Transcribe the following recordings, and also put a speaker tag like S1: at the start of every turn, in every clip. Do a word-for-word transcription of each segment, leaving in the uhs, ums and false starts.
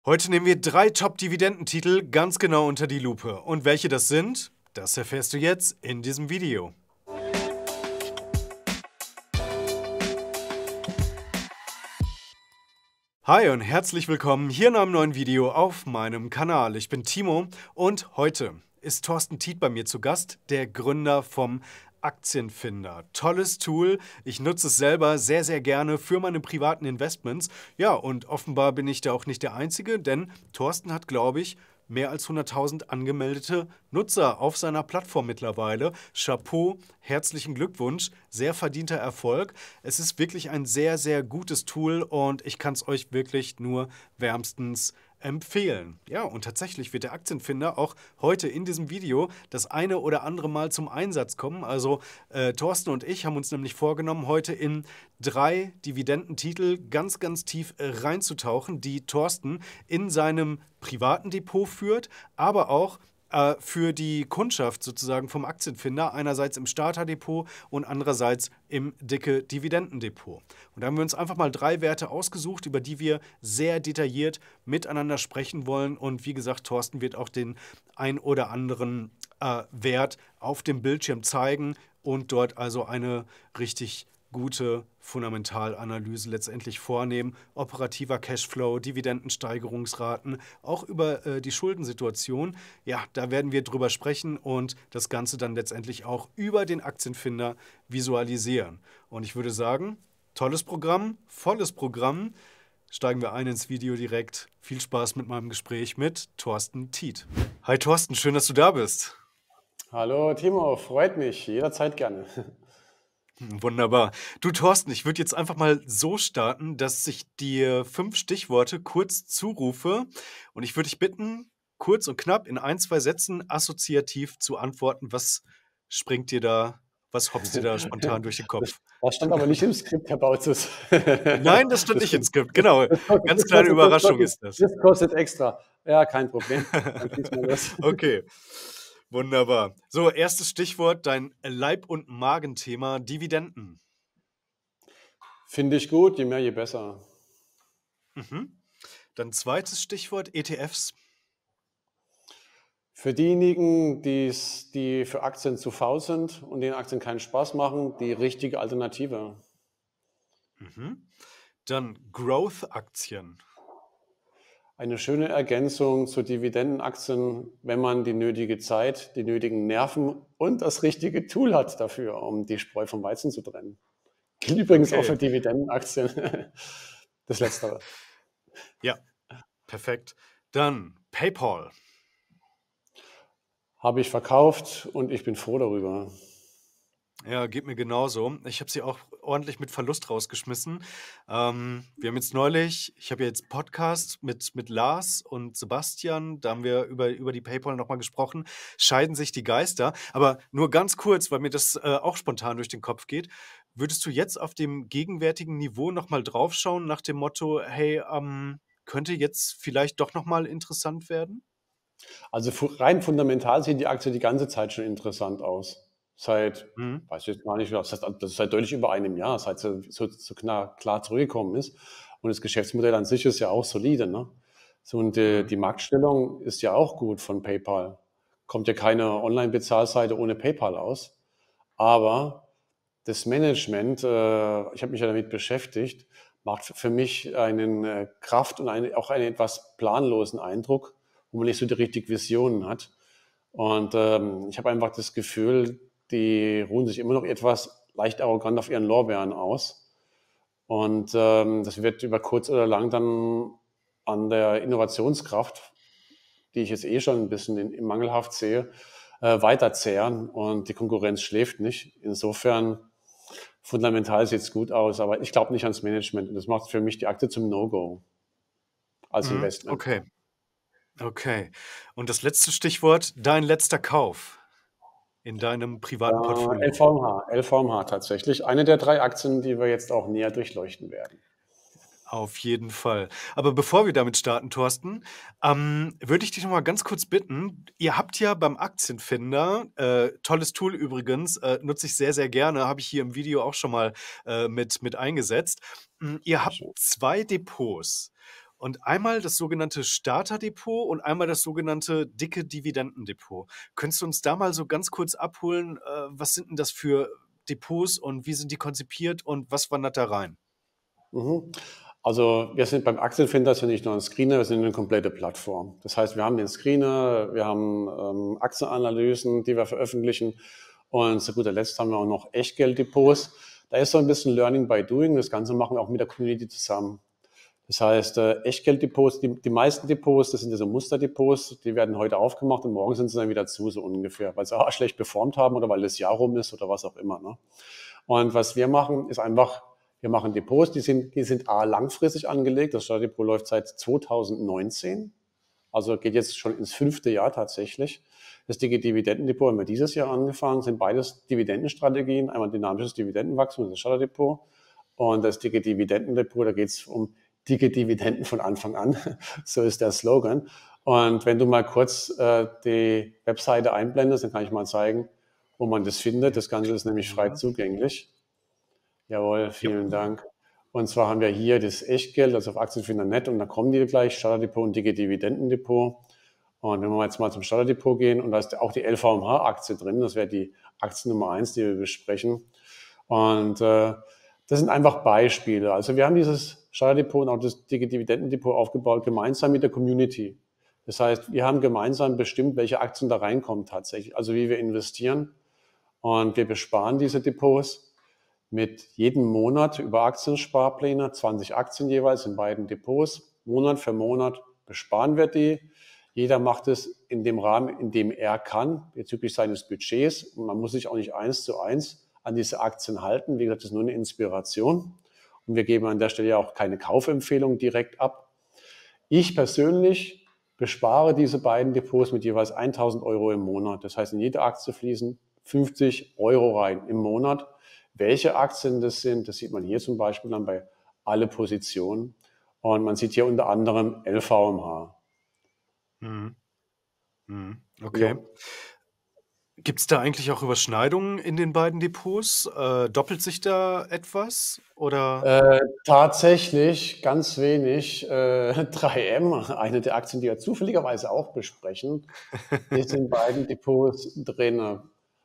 S1: Heute nehmen wir drei Top-Dividendentitel ganz genau unter die Lupe. Und welche das sind, das erfährst du jetzt in diesem Video. Hi und herzlich willkommen hier in einem neuen Video auf meinem Kanal. Ich bin Timo und heute ist Thorsten Tiet bei mir zu Gast, der Gründer vom Aktienfinder. Tolles Tool. Ich nutze es selber sehr, sehr gerne für meine privaten Investments. Ja, und offenbar bin ich da auch nicht der Einzige, denn Thorsten hat, glaube ich, mehr als hunderttausend angemeldete Nutzer auf seiner Plattform mittlerweile. Chapeau, herzlichen Glückwunsch, sehr verdienter Erfolg. Es ist wirklich ein sehr, sehr gutes Tool und ich kann es euch wirklich nur wärmstens empfehlen. Ja, und tatsächlich wird der Aktienfinder auch heute in diesem Video das eine oder andere Mal zum Einsatz kommen. Also äh, Thorsten und ich haben uns nämlich vorgenommen, heute in drei Dividendentitel ganz, ganz tief äh, reinzutauchen, die Thorsten in seinem privaten Depot führt, aber auch äh, für die Kundschaft sozusagen vom Aktienfinder, einerseits im Starterdepot und andererseits im dicke Dividendendepot. Und da haben wir uns einfach mal drei Werte ausgesucht, über die wir sehr detailliert miteinander sprechen wollen. Und wie gesagt, Thorsten wird auch den ein oder anderen äh, Wert auf dem Bildschirm zeigen und dort also eine richtig gute Fundamentalanalyse letztendlich vornehmen. Operativer Cashflow, Dividendensteigerungsraten, auch über äh, die Schuldensituation. Ja, da werden wir drüber sprechen und das Ganze dann letztendlich auch über den Aktienfinder visualisieren. Und ich würde sagen, tolles Programm, volles Programm. Steigen wir ein ins Video direkt. Viel Spaß mit meinem Gespräch mit Thorsten Tiet. Hi Thorsten, schön, dass du da bist.
S2: Hallo Timo, freut mich, jederzeit gerne.
S1: Wunderbar. Du Thorsten, ich würde jetzt einfach mal so starten, dass ich dir fünf Stichworte kurz zurufe und ich würde dich bitten, kurz und knapp in ein, zwei Sätzen assoziativ zu antworten. Was springt dir da, was hopst dir da spontan durch den
S2: Das,
S1: Kopf?
S2: das stand aber nicht im Skript, Herr Bautzus.
S1: Nein, das stand
S2: Das,
S1: nicht ins Skript.
S2: das,
S1: Genau.
S2: das, kostet,
S1: Ganz
S2: das,
S1: kleine
S2: kostet, das,
S1: Überraschung
S2: kostet,
S1: ist das.
S2: das kostet extra. Ja, kein Problem. Dann schieß mal los.
S1: Okay. Wunderbar. So, erstes Stichwort, dein Leib- und Magenthema, Dividenden.
S2: Finde ich gut, je mehr, je besser.
S1: Mhm. Dann zweites Stichwort, E T Fs.
S2: Für diejenigen, die's, die für Aktien zu faul sind und denen Aktien keinen Spaß machen, die richtige Alternative.
S1: Mhm. Dann Growth-Aktien.
S2: Eine schöne Ergänzung zu Dividendenaktien, wenn man die nötige Zeit, die nötigen Nerven und das richtige Tool hat dafür, um die Spreu vom Weizen zu trennen. Gilt übrigens auch
S1: Okay.
S2: für Dividendenaktien. Das Letztere.
S1: Ja, perfekt. Dann PayPal.
S2: Habe ich verkauft und ich bin froh darüber.
S1: Ja, geht mir genauso. Ich habe sie auch ordentlich mit Verlust rausgeschmissen. Ähm, wir haben jetzt neulich, ich habe ja jetzt Podcast mit, mit Lars und Sebastian, da haben wir über, über die PayPal nochmal gesprochen. Scheiden sich die Geister. Aber nur ganz kurz, weil mir das äh, auch spontan durch den Kopf geht. Würdest du jetzt auf dem gegenwärtigen Niveau nochmal draufschauen, nach dem Motto, hey, ähm, könnte jetzt vielleicht doch nochmal interessant werden?
S2: Also rein fundamental sieht die Aktie die ganze Zeit schon interessant aus. Seit,
S1: Mhm.
S2: weiß ich jetzt gar nicht, das heißt, das ist seit deutlich über einem Jahr, seit sie so, so klar, klar zurückgekommen ist. Und das Geschäftsmodell an sich ist ja auch solide. Ne? So, und äh,
S1: Mhm.
S2: die Marktstellung ist ja auch gut von PayPal. Kommt ja keine Online-Bezahlseite ohne PayPal aus. Aber das Management, äh, ich habe mich ja damit beschäftigt, macht für mich einen äh, Kraft und eine, auch einen etwas planlosen Eindruck, wo man nicht so die richtigen Visionen hat. Und ähm, ich habe einfach das Gefühl, die ruhen sich immer noch etwas leicht arrogant auf ihren Lorbeeren aus. Und ähm, das wird über kurz oder lang dann an der Innovationskraft, die ich jetzt eh schon ein bisschen in, in mangelhaft sehe, äh, weiterzehren. Und die Konkurrenz schläft nicht. Insofern fundamental sieht es gut aus, aber ich glaube nicht ans Management. Und das macht für mich die Aktie zum No-Go als
S1: Mhm.
S2: Investment.
S1: Okay. Okay. Und das letzte Stichwort, dein letzter Kauf in deinem privaten
S2: Äh,
S1: Portfolio.
S2: L V M H, L V M H tatsächlich. Eine der drei Aktien, die wir jetzt auch näher durchleuchten werden.
S1: Auf jeden Fall. Aber bevor wir damit starten, Thorsten, ähm, würde ich dich noch mal ganz kurz bitten, ihr habt ja beim Aktienfinder, äh, tolles Tool übrigens, äh, nutze ich sehr, sehr gerne, habe ich hier im Video auch schon mal äh, mit, mit eingesetzt. Mm, Ihr habt zwei Depots. Und einmal das sogenannte Starterdepot und einmal das sogenannte dicke Dividendendepot. Könntest du uns da mal so ganz kurz abholen, äh, was sind denn das für Depots und wie sind die konzipiert und was wandert da rein?
S2: Mhm. Also wir sind beim Aktienfinder sind nicht nur ein Screener, wir sind eine komplette Plattform. Das heißt, wir haben den Screener, wir haben ähm, Aktienanalysen, die wir veröffentlichen und zu guter Letzt haben wir auch noch Echtgelddepots. Da ist so ein bisschen Learning by Doing. Das Ganze machen wir auch mit der Community zusammen. Das heißt, äh, Echtgelddepots, die, die meisten Depots, das sind ja so Musterdepots, die werden heute aufgemacht und morgen sind sie dann wieder zu, so ungefähr, weil sie auch schlecht performt haben oder weil das Jahr rum ist oder was auch immer. Ne? Und was wir machen, ist einfach, wir machen Depots, die sind, die sind A, langfristig angelegt. Das Starterdepot läuft seit zweitausendneunzehn, also geht jetzt schon ins fünfte Jahr tatsächlich. Das dicke Dividendendepot haben wir dieses Jahr angefangen, sind beides Dividendenstrategien, einmal dynamisches Dividendenwachstum, das Starterdepot, und das dicke Dividendendepot, da geht es um dicke Dividenden von Anfang an, so ist der Slogan. Und wenn du mal kurz äh, die Webseite einblendest, dann kann ich mal zeigen, wo man das findet. Das Ganze ist nämlich frei
S1: Ja.
S2: zugänglich. Jawohl,
S1: Ja.
S2: vielen Dank. Und zwar haben wir hier das Echtgeld, also auf Aktienfinder Punkt net, und da kommen die gleich, Starterdepot und dicke Dividendendepot. Und wenn wir jetzt mal zum Starterdepot gehen, und da ist auch die L V M H-Aktie drin, das wäre die Aktie Nummer eins, die wir besprechen. Und äh, das sind einfach Beispiele. Also wir haben dieses Starterdepot und auch das dicke Dividendendepot aufgebaut, gemeinsam mit der Community. Das heißt, wir haben gemeinsam bestimmt, welche Aktien da reinkommen tatsächlich, also wie wir investieren. Und wir besparen diese Depots mit jedem Monat über Aktiensparpläne, zwanzig Aktien jeweils in beiden Depots. Monat für Monat besparen wir die. Jeder macht es in dem Rahmen, in dem er kann, bezüglich seines Budgets. Und man muss sich auch nicht eins zu eins an diese Aktien halten. Wie gesagt, das ist nur eine Inspiration. Und wir geben an der Stelle auch keine Kaufempfehlung direkt ab. Ich persönlich bespare diese beiden Depots mit jeweils tausend Euro im Monat. Das heißt, in jede Aktie fließen fünfzig Euro rein im Monat. Welche Aktien das sind, das sieht man hier zum Beispiel dann bei alle Positionen. Und man sieht hier unter anderem L V M H.
S1: Mhm. Mhm. Okay.
S2: Ja.
S1: Gibt es da eigentlich auch Überschneidungen in den beiden Depots? Äh, doppelt sich da etwas? Oder?
S2: Äh, tatsächlich ganz wenig. Äh, drei M, eine der Aktien, die wir zufälligerweise auch besprechen, ist in beiden Depots drin.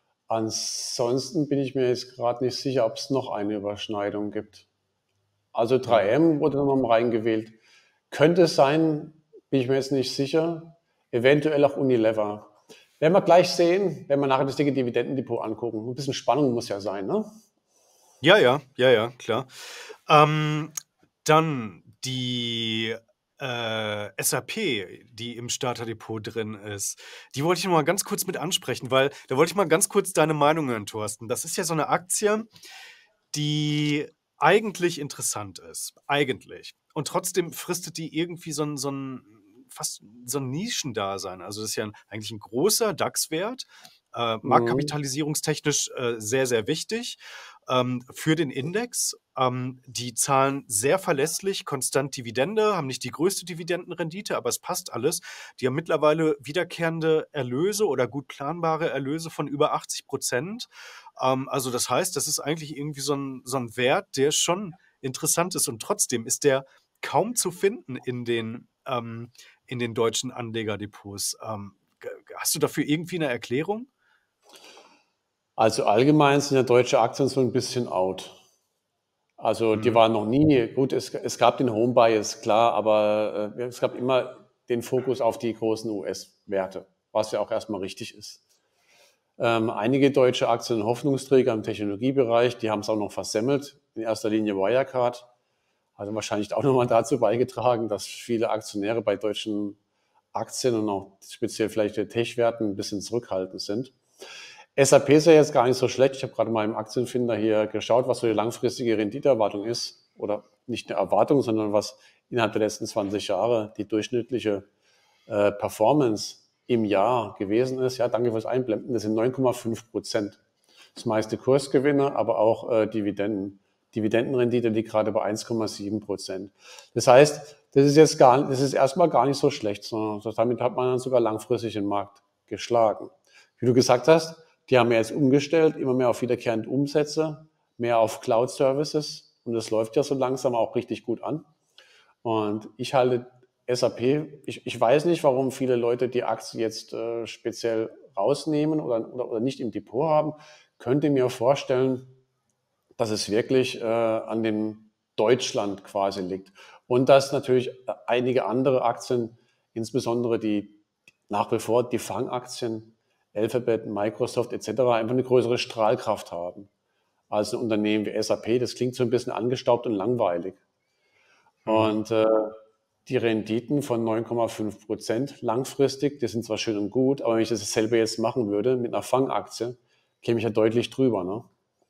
S2: Ansonsten bin ich mir jetzt gerade nicht sicher, ob es noch eine Überschneidung gibt. Also drei M wurde nochmal reingewählt. Könnte es sein, bin ich mir jetzt nicht sicher. Eventuell auch Unilever. Werden wir gleich sehen, wenn wir nachher das dicke Dividendendepot angucken. Ein bisschen Spannung muss ja sein, ne?
S1: Ja, ja, ja, ja, klar. Ähm, dann die äh, S A P, die im Starterdepot drin ist. Die wollte ich noch mal ganz kurz mit ansprechen, weil da wollte ich mal ganz kurz deine Meinung hören, Thorsten. Das ist ja so eine Aktie, die eigentlich interessant ist. Eigentlich. Und trotzdem fristet die irgendwie so ein, so ein fast so ein Nischendasein. Also das ist ja ein, eigentlich ein großer DAX-Wert, äh,
S2: Mhm.
S1: marktkapitalisierungstechnisch äh, sehr, sehr wichtig ähm, für den Index. Ähm, die zahlen sehr verlässlich, konstant Dividende, haben nicht die größte Dividendenrendite, aber es passt alles. Die haben mittlerweile wiederkehrende Erlöse oder gut planbare Erlöse von über achtzig Prozent. Ähm, also das heißt, das ist eigentlich irgendwie so ein, so ein Wert, der schon interessant ist und trotzdem ist der kaum zu finden in den, ähm, in den deutschen Anlegerdepots. Ähm, g- hast du dafür irgendwie eine Erklärung?
S2: Also allgemein sind ja deutsche Aktien so ein bisschen out. Also die
S1: Mhm.
S2: waren noch nie, gut, es, es gab den Home Bias, klar, aber äh, es gab immer den Fokus auf die großen U S-Werte, was ja auch erstmal richtig ist. Ähm, einige deutsche Aktien, Hoffnungsträger im Technologiebereich, die haben es auch noch versemmelt. In erster Linie Wirecard. Hat wahrscheinlich auch nochmal dazu beigetragen, dass viele Aktionäre bei deutschen Aktien und auch speziell vielleicht der Tech-Werten ein bisschen zurückhaltend sind. S A P ist ja jetzt gar nicht so schlecht. Ich habe gerade mal im Aktienfinder hier geschaut, was so die langfristige Renditeerwartung ist. Oder nicht eine Erwartung, sondern was innerhalb der letzten zwanzig Jahre die durchschnittliche äh, Performance im Jahr gewesen ist. Ja, danke fürs Einblenden. Das sind neun Komma fünf Prozent. Das meiste Kursgewinne, aber auch äh, Dividenden. Dividendenrendite liegt gerade bei eins Komma sieben Prozent. Das heißt, das ist jetzt gar, das ist erstmal gar nicht so schlecht, sondern damit hat man dann sogar langfristig den Markt geschlagen. Wie du gesagt hast, die haben ja jetzt umgestellt, immer mehr auf wiederkehrende Umsätze, mehr auf Cloud-Services und das läuft ja so langsam auch richtig gut an. Und ich halte S A P, ich, ich weiß nicht, warum viele Leute die Aktie jetzt äh, speziell rausnehmen oder, oder, oder nicht im Depot haben. Könnte mir vorstellen, dass es wirklich äh, an dem Deutschland quasi liegt. Und dass natürlich einige andere Aktien, insbesondere die nach wie vor die Fangaktien, Alphabet, Microsoft et cetera, einfach eine größere Strahlkraft haben als ein Unternehmen wie S A P. Das klingt so ein bisschen angestaubt und langweilig.
S1: Mhm.
S2: Und äh, die Renditen von neun Komma fünf Prozent langfristig, die sind zwar schön und gut, aber wenn ich das selber jetzt machen würde mit einer Fangaktie, käme ich ja deutlich drüber. Ne?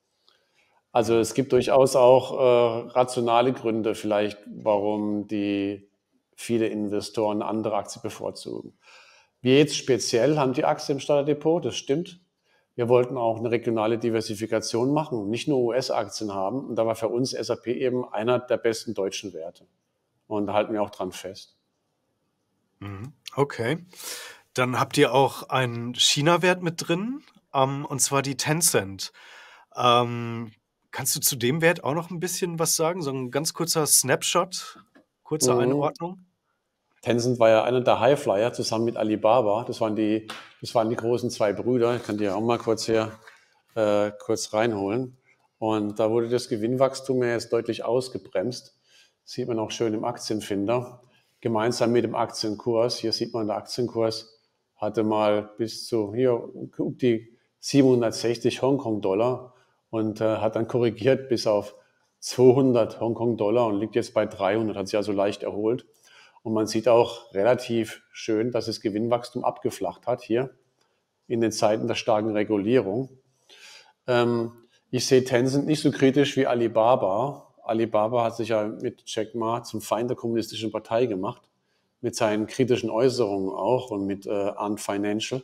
S2: Also
S1: Mhm.
S2: es gibt durchaus auch äh, rationale Gründe vielleicht, warum die viele Investoren eine andere Aktie bevorzugen. Wir jetzt speziell haben die Aktie im Starterdepot, das stimmt. Wir wollten auch eine regionale Diversifikation machen und nicht nur U S-Aktien haben. Und da war für uns S A P eben einer der besten deutschen Werte. Und da halten wir auch dran fest.
S1: Mhm. Okay. Dann habt ihr auch einen China-Wert mit drin, ähm, und zwar die Tencent. Ähm, kannst du zu dem Wert auch noch ein bisschen was sagen? So ein ganz kurzer Snapshot, kurze
S2: Mhm.
S1: Einordnung?
S2: Tencent war ja einer der Highflyer zusammen mit Alibaba. Das waren die, das waren die großen zwei Brüder. Ich kann die ja auch mal kurz hier äh, kurz reinholen. Und da wurde das Gewinnwachstum ja jetzt deutlich ausgebremst. Sieht man auch schön im Aktienfinder. Gemeinsam mit dem Aktienkurs. Hier sieht man, der Aktienkurs hatte mal bis zu hier um die siebenhundertsechzig Hongkong-Dollar und äh, hat dann korrigiert bis auf zweihundert Hongkong-Dollar und liegt jetzt bei dreihundert, hat sich also leicht erholt. Und man sieht auch relativ schön, dass das Gewinnwachstum abgeflacht hat hier in den Zeiten der starken Regulierung. Ähm, ich sehe Tencent nicht so kritisch wie Alibaba. Alibaba hat sich ja mit Jack Ma zum Feind der kommunistischen Partei gemacht, mit seinen kritischen Äußerungen auch und mit äh, Ant Financial,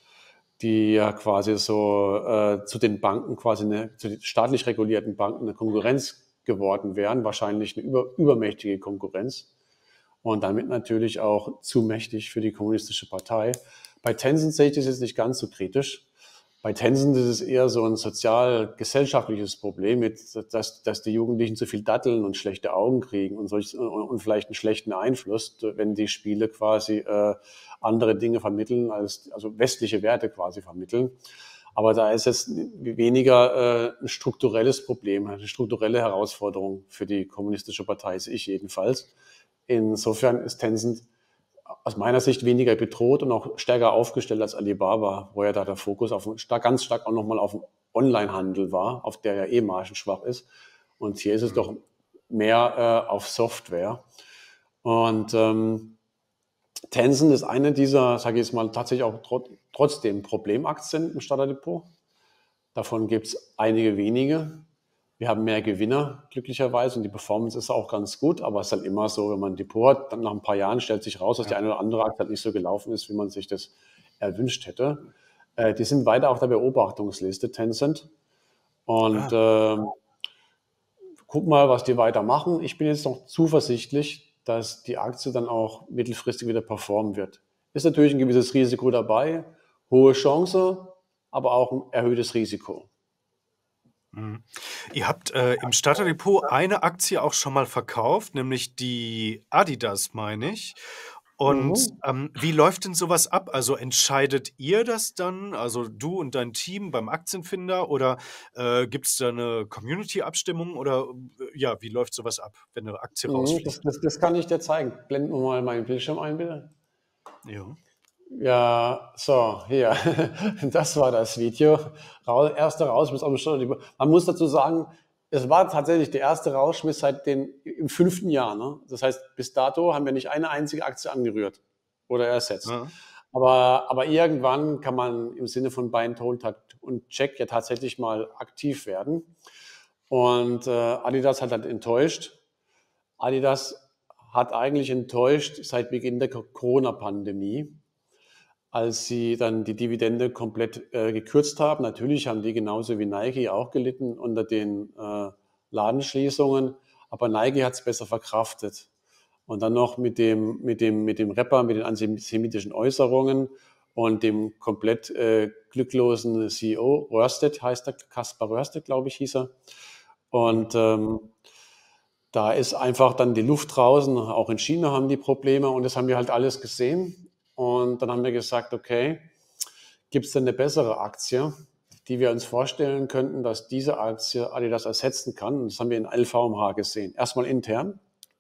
S2: die ja quasi so äh, zu den Banken, quasi eine, zu den staatlich regulierten Banken eine Konkurrenz geworden wären, wahrscheinlich eine über, übermächtige Konkurrenz und damit natürlich auch zu mächtig für die kommunistische Partei. Bei Tencent sehe ich das jetzt nicht ganz so kritisch. Bei Tencent ist es eher so ein sozial-gesellschaftliches Problem, mit, dass, dass die Jugendlichen zu viel datteln und schlechte Augen kriegen und, solch, und vielleicht einen schlechten Einfluss, wenn die Spiele quasi äh, andere Dinge vermitteln, als, also westliche Werte quasi vermitteln. Aber da ist es weniger äh, ein strukturelles Problem, eine strukturelle Herausforderung für die kommunistische Partei, sehe ich jedenfalls. Insofern ist Tencent aus meiner Sicht weniger bedroht und auch stärker aufgestellt als Alibaba, wo ja da der Fokus auf, ganz stark auch nochmal auf dem Onlinehandel war, auf der ja eh margenschwach ist. Und hier ist es
S1: Mhm.
S2: doch mehr äh, auf Software. Und ähm, Tencent ist eine dieser, sage ich jetzt mal, tatsächlich auch trot, trotzdem Problemaktien im Starterdepot. Davon gibt es einige wenige. Wir haben mehr Gewinner, glücklicherweise, und die Performance ist auch ganz gut, aber es ist halt immer so, wenn man ein Depot hat, dann nach ein paar Jahren stellt sich raus, dass die
S1: Ja.
S2: eine oder andere Aktie halt nicht so gelaufen ist, wie man sich das erwünscht hätte. Äh, die sind weiter auf der Beobachtungsliste, Tencent. Und
S1: Ah.
S2: äh, guck mal, was die weitermachen. Ich bin jetzt noch zuversichtlich, dass die Aktie dann auch mittelfristig wieder performen wird. Ist natürlich ein gewisses Risiko dabei, hohe Chance, aber auch ein erhöhtes Risiko.
S1: Mhm. Ihr habt, äh, im Starterdepot eine Aktie auch schon mal verkauft, nämlich die Adidas, meine ich. Und,
S2: Mhm.
S1: ähm, wie läuft denn sowas ab? Also, entscheidet ihr das dann, also du und dein Team beim Aktienfinder oder, äh, gibt's da eine Community-Abstimmung oder, äh, ja, wie läuft sowas ab, wenn eine Aktie
S2: Mhm, das,
S1: rausfliegt?
S2: das, das kann ich dir zeigen. Blenden wir mal meinen Bildschirm ein, bitte.
S1: Ja.
S2: Ja, so, hier. Das war das Video. Rau- Erster Rausschmiss auf dem Steuerberater. Man muss dazu sagen, es war tatsächlich der erste Rausschmiss seit den, im fünften Jahr. Ne? Das heißt, bis dato haben wir nicht eine einzige Aktie angerührt oder ersetzt.
S1: Ja.
S2: Aber, aber irgendwann kann man im Sinne von Buy and Hold und Check ja tatsächlich mal aktiv werden. Und äh, Adidas hat halt enttäuscht. Adidas hat eigentlich enttäuscht seit Beginn der Corona-Pandemie, als sie dann die Dividende komplett äh, gekürzt haben. Natürlich haben die genauso wie Nike auch gelitten unter den äh, Ladenschließungen, aber Nike hat es besser verkraftet. Und dann noch mit dem, mit dem, mit dem Rapper, mit den antisemitischen Äußerungen und dem komplett äh, glücklosen C E O, Röhrstedt heißt er, Kaspar Röhrstedt, glaube ich, hieß er.
S1: Mhm.
S2: Und ähm, Da ist einfach dann die Luft draußen, auch in China haben die Probleme und das haben wir halt alles gesehen. Und dann haben wir gesagt, okay, gibt es denn eine bessere Aktie, die wir uns vorstellen könnten, dass diese Aktie Adidas ersetzen kann? Und das haben wir in L V M H gesehen. Erstmal intern.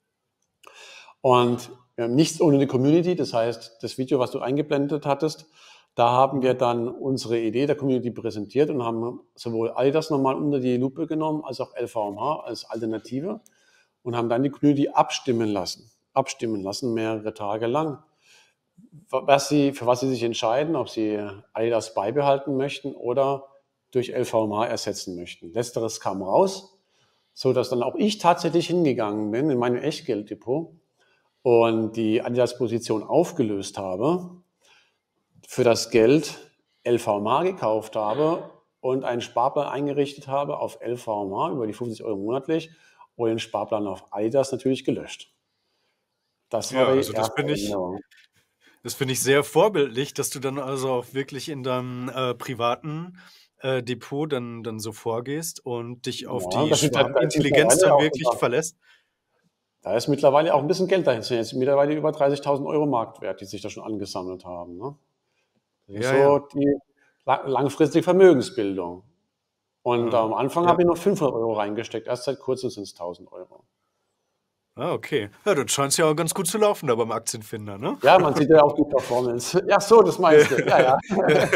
S2: Und wir haben nichts ohne die Community, das heißt, das Video, was du eingeblendet hattest, da haben wir dann unsere Idee der Community präsentiert und haben sowohl Adidas nochmal unter die Lupe genommen, als auch L V M H als Alternative und haben dann die Community abstimmen lassen, abstimmen lassen, mehrere Tage lang, was sie, für was sie sich entscheiden, ob sie Adidas beibehalten möchten oder durch L V M H ersetzen möchten. Letzteres kam raus, so dass dann auch ich tatsächlich hingegangen bin in meinem Echtgelddepot und die Adidas-Position aufgelöst habe, für das Geld L V M H gekauft habe und einen Sparplan eingerichtet habe auf L V M H über die fünfzig Euro monatlich und den Sparplan auf Adidas natürlich gelöscht. Das war
S1: Ja,
S2: die
S1: also das
S2: erste
S1: finde ich,
S2: Änderung.
S1: das finde ich sehr vorbildlich, dass du dann also auch wirklich in deinem äh, privaten äh, Depot dann, dann so vorgehst und dich auf
S2: Ja,
S1: die
S2: das ist, da, da ist
S1: Schwarmintelligenz
S2: mittlerweile
S1: dann
S2: auch
S1: wirklich
S2: sogar,
S1: verlässt.
S2: da ist mittlerweile auch ein bisschen Geld dahinter. Jetzt mittlerweile über dreißigtausend Euro Marktwert, die sich da schon angesammelt haben. Ne? Das ist
S1: Ja,
S2: so
S1: ja.
S2: die la- langfristige Vermögensbildung. Und
S1: Ah,
S2: am Anfang
S1: ja.
S2: habe ich noch fünfhundert Euro reingesteckt. Erst seit kurzem sind es tausend Euro.
S1: Ah, okay. Ja, das scheint ja auch ganz gut zu laufen da beim Aktienfinder, ne?
S2: Ja, man sieht ja auch die Performance. Ja, so, das meinst du. Ja, ja.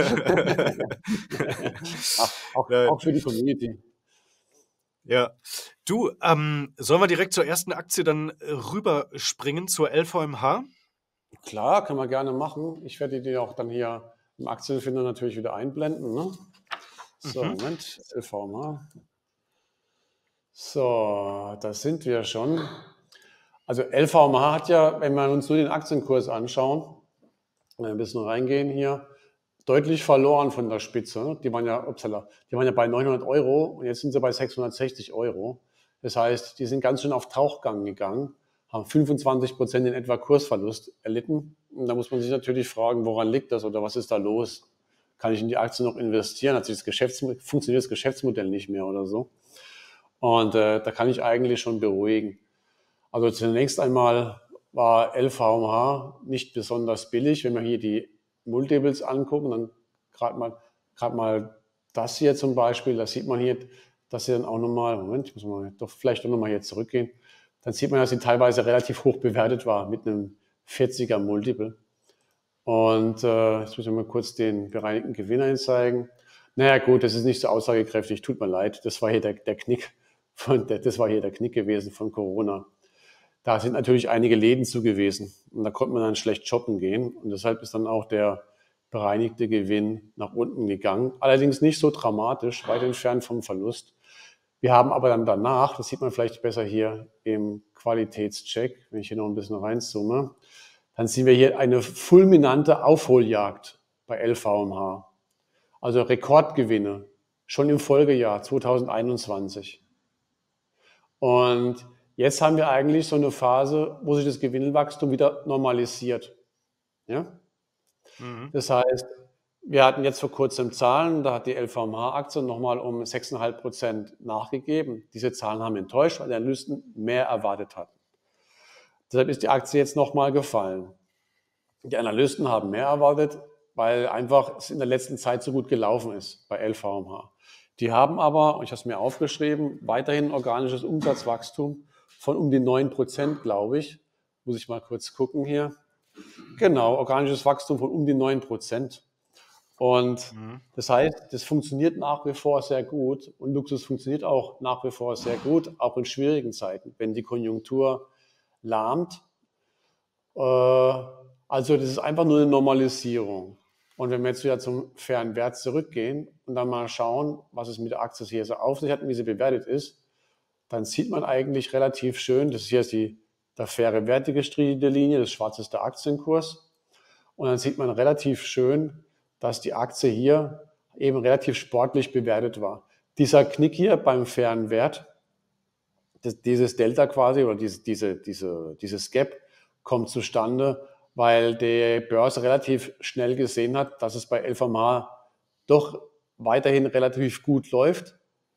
S2: Ach, auch,
S1: Ja,
S2: auch für die Community.
S1: ja. Du, ähm, sollen wir direkt zur ersten Aktie dann äh, rüberspringen, zur L V M H?
S2: Klar, kann man gerne machen. Ich werde die auch dann hier im Aktienfinder natürlich wieder einblenden. Ne? So,
S1: Mhm.
S2: Moment, L V M H. So, da sind wir schon. Also L V M H hat ja, wenn wir uns nur den Aktienkurs anschauen, ein bisschen reingehen hier, deutlich verloren von der Spitze. Die waren ja, upsala, die waren ja bei neunhundert Euro und jetzt sind sie bei sechshundertsechzig Euro. Das heißt, die sind ganz schön auf Tauchgang gegangen, haben fünfundzwanzig Prozent in etwa Kursverlust erlitten. Und da muss man sich natürlich fragen, woran liegt das oder was ist da los? Kann ich in die Aktie noch investieren? Hat sich das Geschäftsmodell, funktioniert das Geschäftsmodell nicht mehr oder so? Und äh, da kann ich eigentlich schon beruhigen. Also zunächst einmal war L V M H nicht besonders billig. Wenn wir hier die Multiples angucken, dann gerade mal, gerade mal das hier zum Beispiel, da sieht man hier, dass sie dann auch nochmal, Moment, ich muss mal doch vielleicht doch nochmal hier zurückgehen, dann sieht man, dass sie teilweise relativ hoch bewertet war mit einem vierziger Multiple. Und äh, jetzt muss ich mal kurz den bereinigten Gewinn einzeigen. Naja gut, das ist nicht so aussagekräftig, tut mir leid, das war hier der, der Knick, von, der, das war hier der Knick gewesen von Corona. Da sind natürlich einige Läden zu gewesen und da konnte man dann schlecht shoppen gehen und deshalb ist dann auch der bereinigte Gewinn nach unten gegangen. Allerdings nicht so dramatisch, weit entfernt vom Verlust. Wir haben aber dann danach, das sieht man vielleicht besser hier im Qualitätscheck, wenn ich hier noch ein bisschen reinzoome, dann sehen wir hier eine fulminante Aufholjagd bei L V M H. Also Rekordgewinne schon im Folgejahr zweitausendeinundzwanzig. Und jetzt haben wir eigentlich so eine Phase, wo sich das Gewinnwachstum wieder normalisiert. Ja?
S1: Mhm.
S2: Das heißt, wir hatten jetzt vor kurzem Zahlen, da hat die L V M H-Aktie nochmal um sechs Komma fünf Prozent nachgegeben. Diese Zahlen haben enttäuscht, weil die Analysten mehr erwartet hatten. Deshalb ist die Aktie jetzt nochmal gefallen. Die Analysten haben mehr erwartet, weil einfach es in der letzten Zeit so gut gelaufen ist bei L V M H. Die haben aber, ich habe es mir aufgeschrieben, weiterhin organisches Umsatzwachstum von um die neun Prozent, glaube ich. Muss ich mal kurz gucken hier. Genau, organisches Wachstum von um die neun Prozent. Und
S1: Mhm.
S2: das heißt, das funktioniert nach wie vor sehr gut und Luxus funktioniert auch nach wie vor sehr gut, auch in schwierigen Zeiten, wenn die Konjunktur lahmt. Äh, also das ist einfach nur eine Normalisierung. Und wenn wir jetzt wieder zum fairen Wert zurückgehen und dann mal schauen, was es mit der Aktie hier so auf sich hat und wie sie bewertet ist, dann sieht man eigentlich relativ schön, das hier ist die, der faire Wert, die gestrichelte Linie, das schwarze ist der Aktienkurs. Und dann sieht man relativ schön, dass die Aktie hier eben relativ sportlich bewertet war. Dieser Knick hier beim fairen Wert, das, dieses Delta quasi oder diese, diese, diese, dieses Gap kommt zustande, weil die Börse relativ schnell gesehen hat, dass es bei L V M H doch weiterhin relativ gut läuft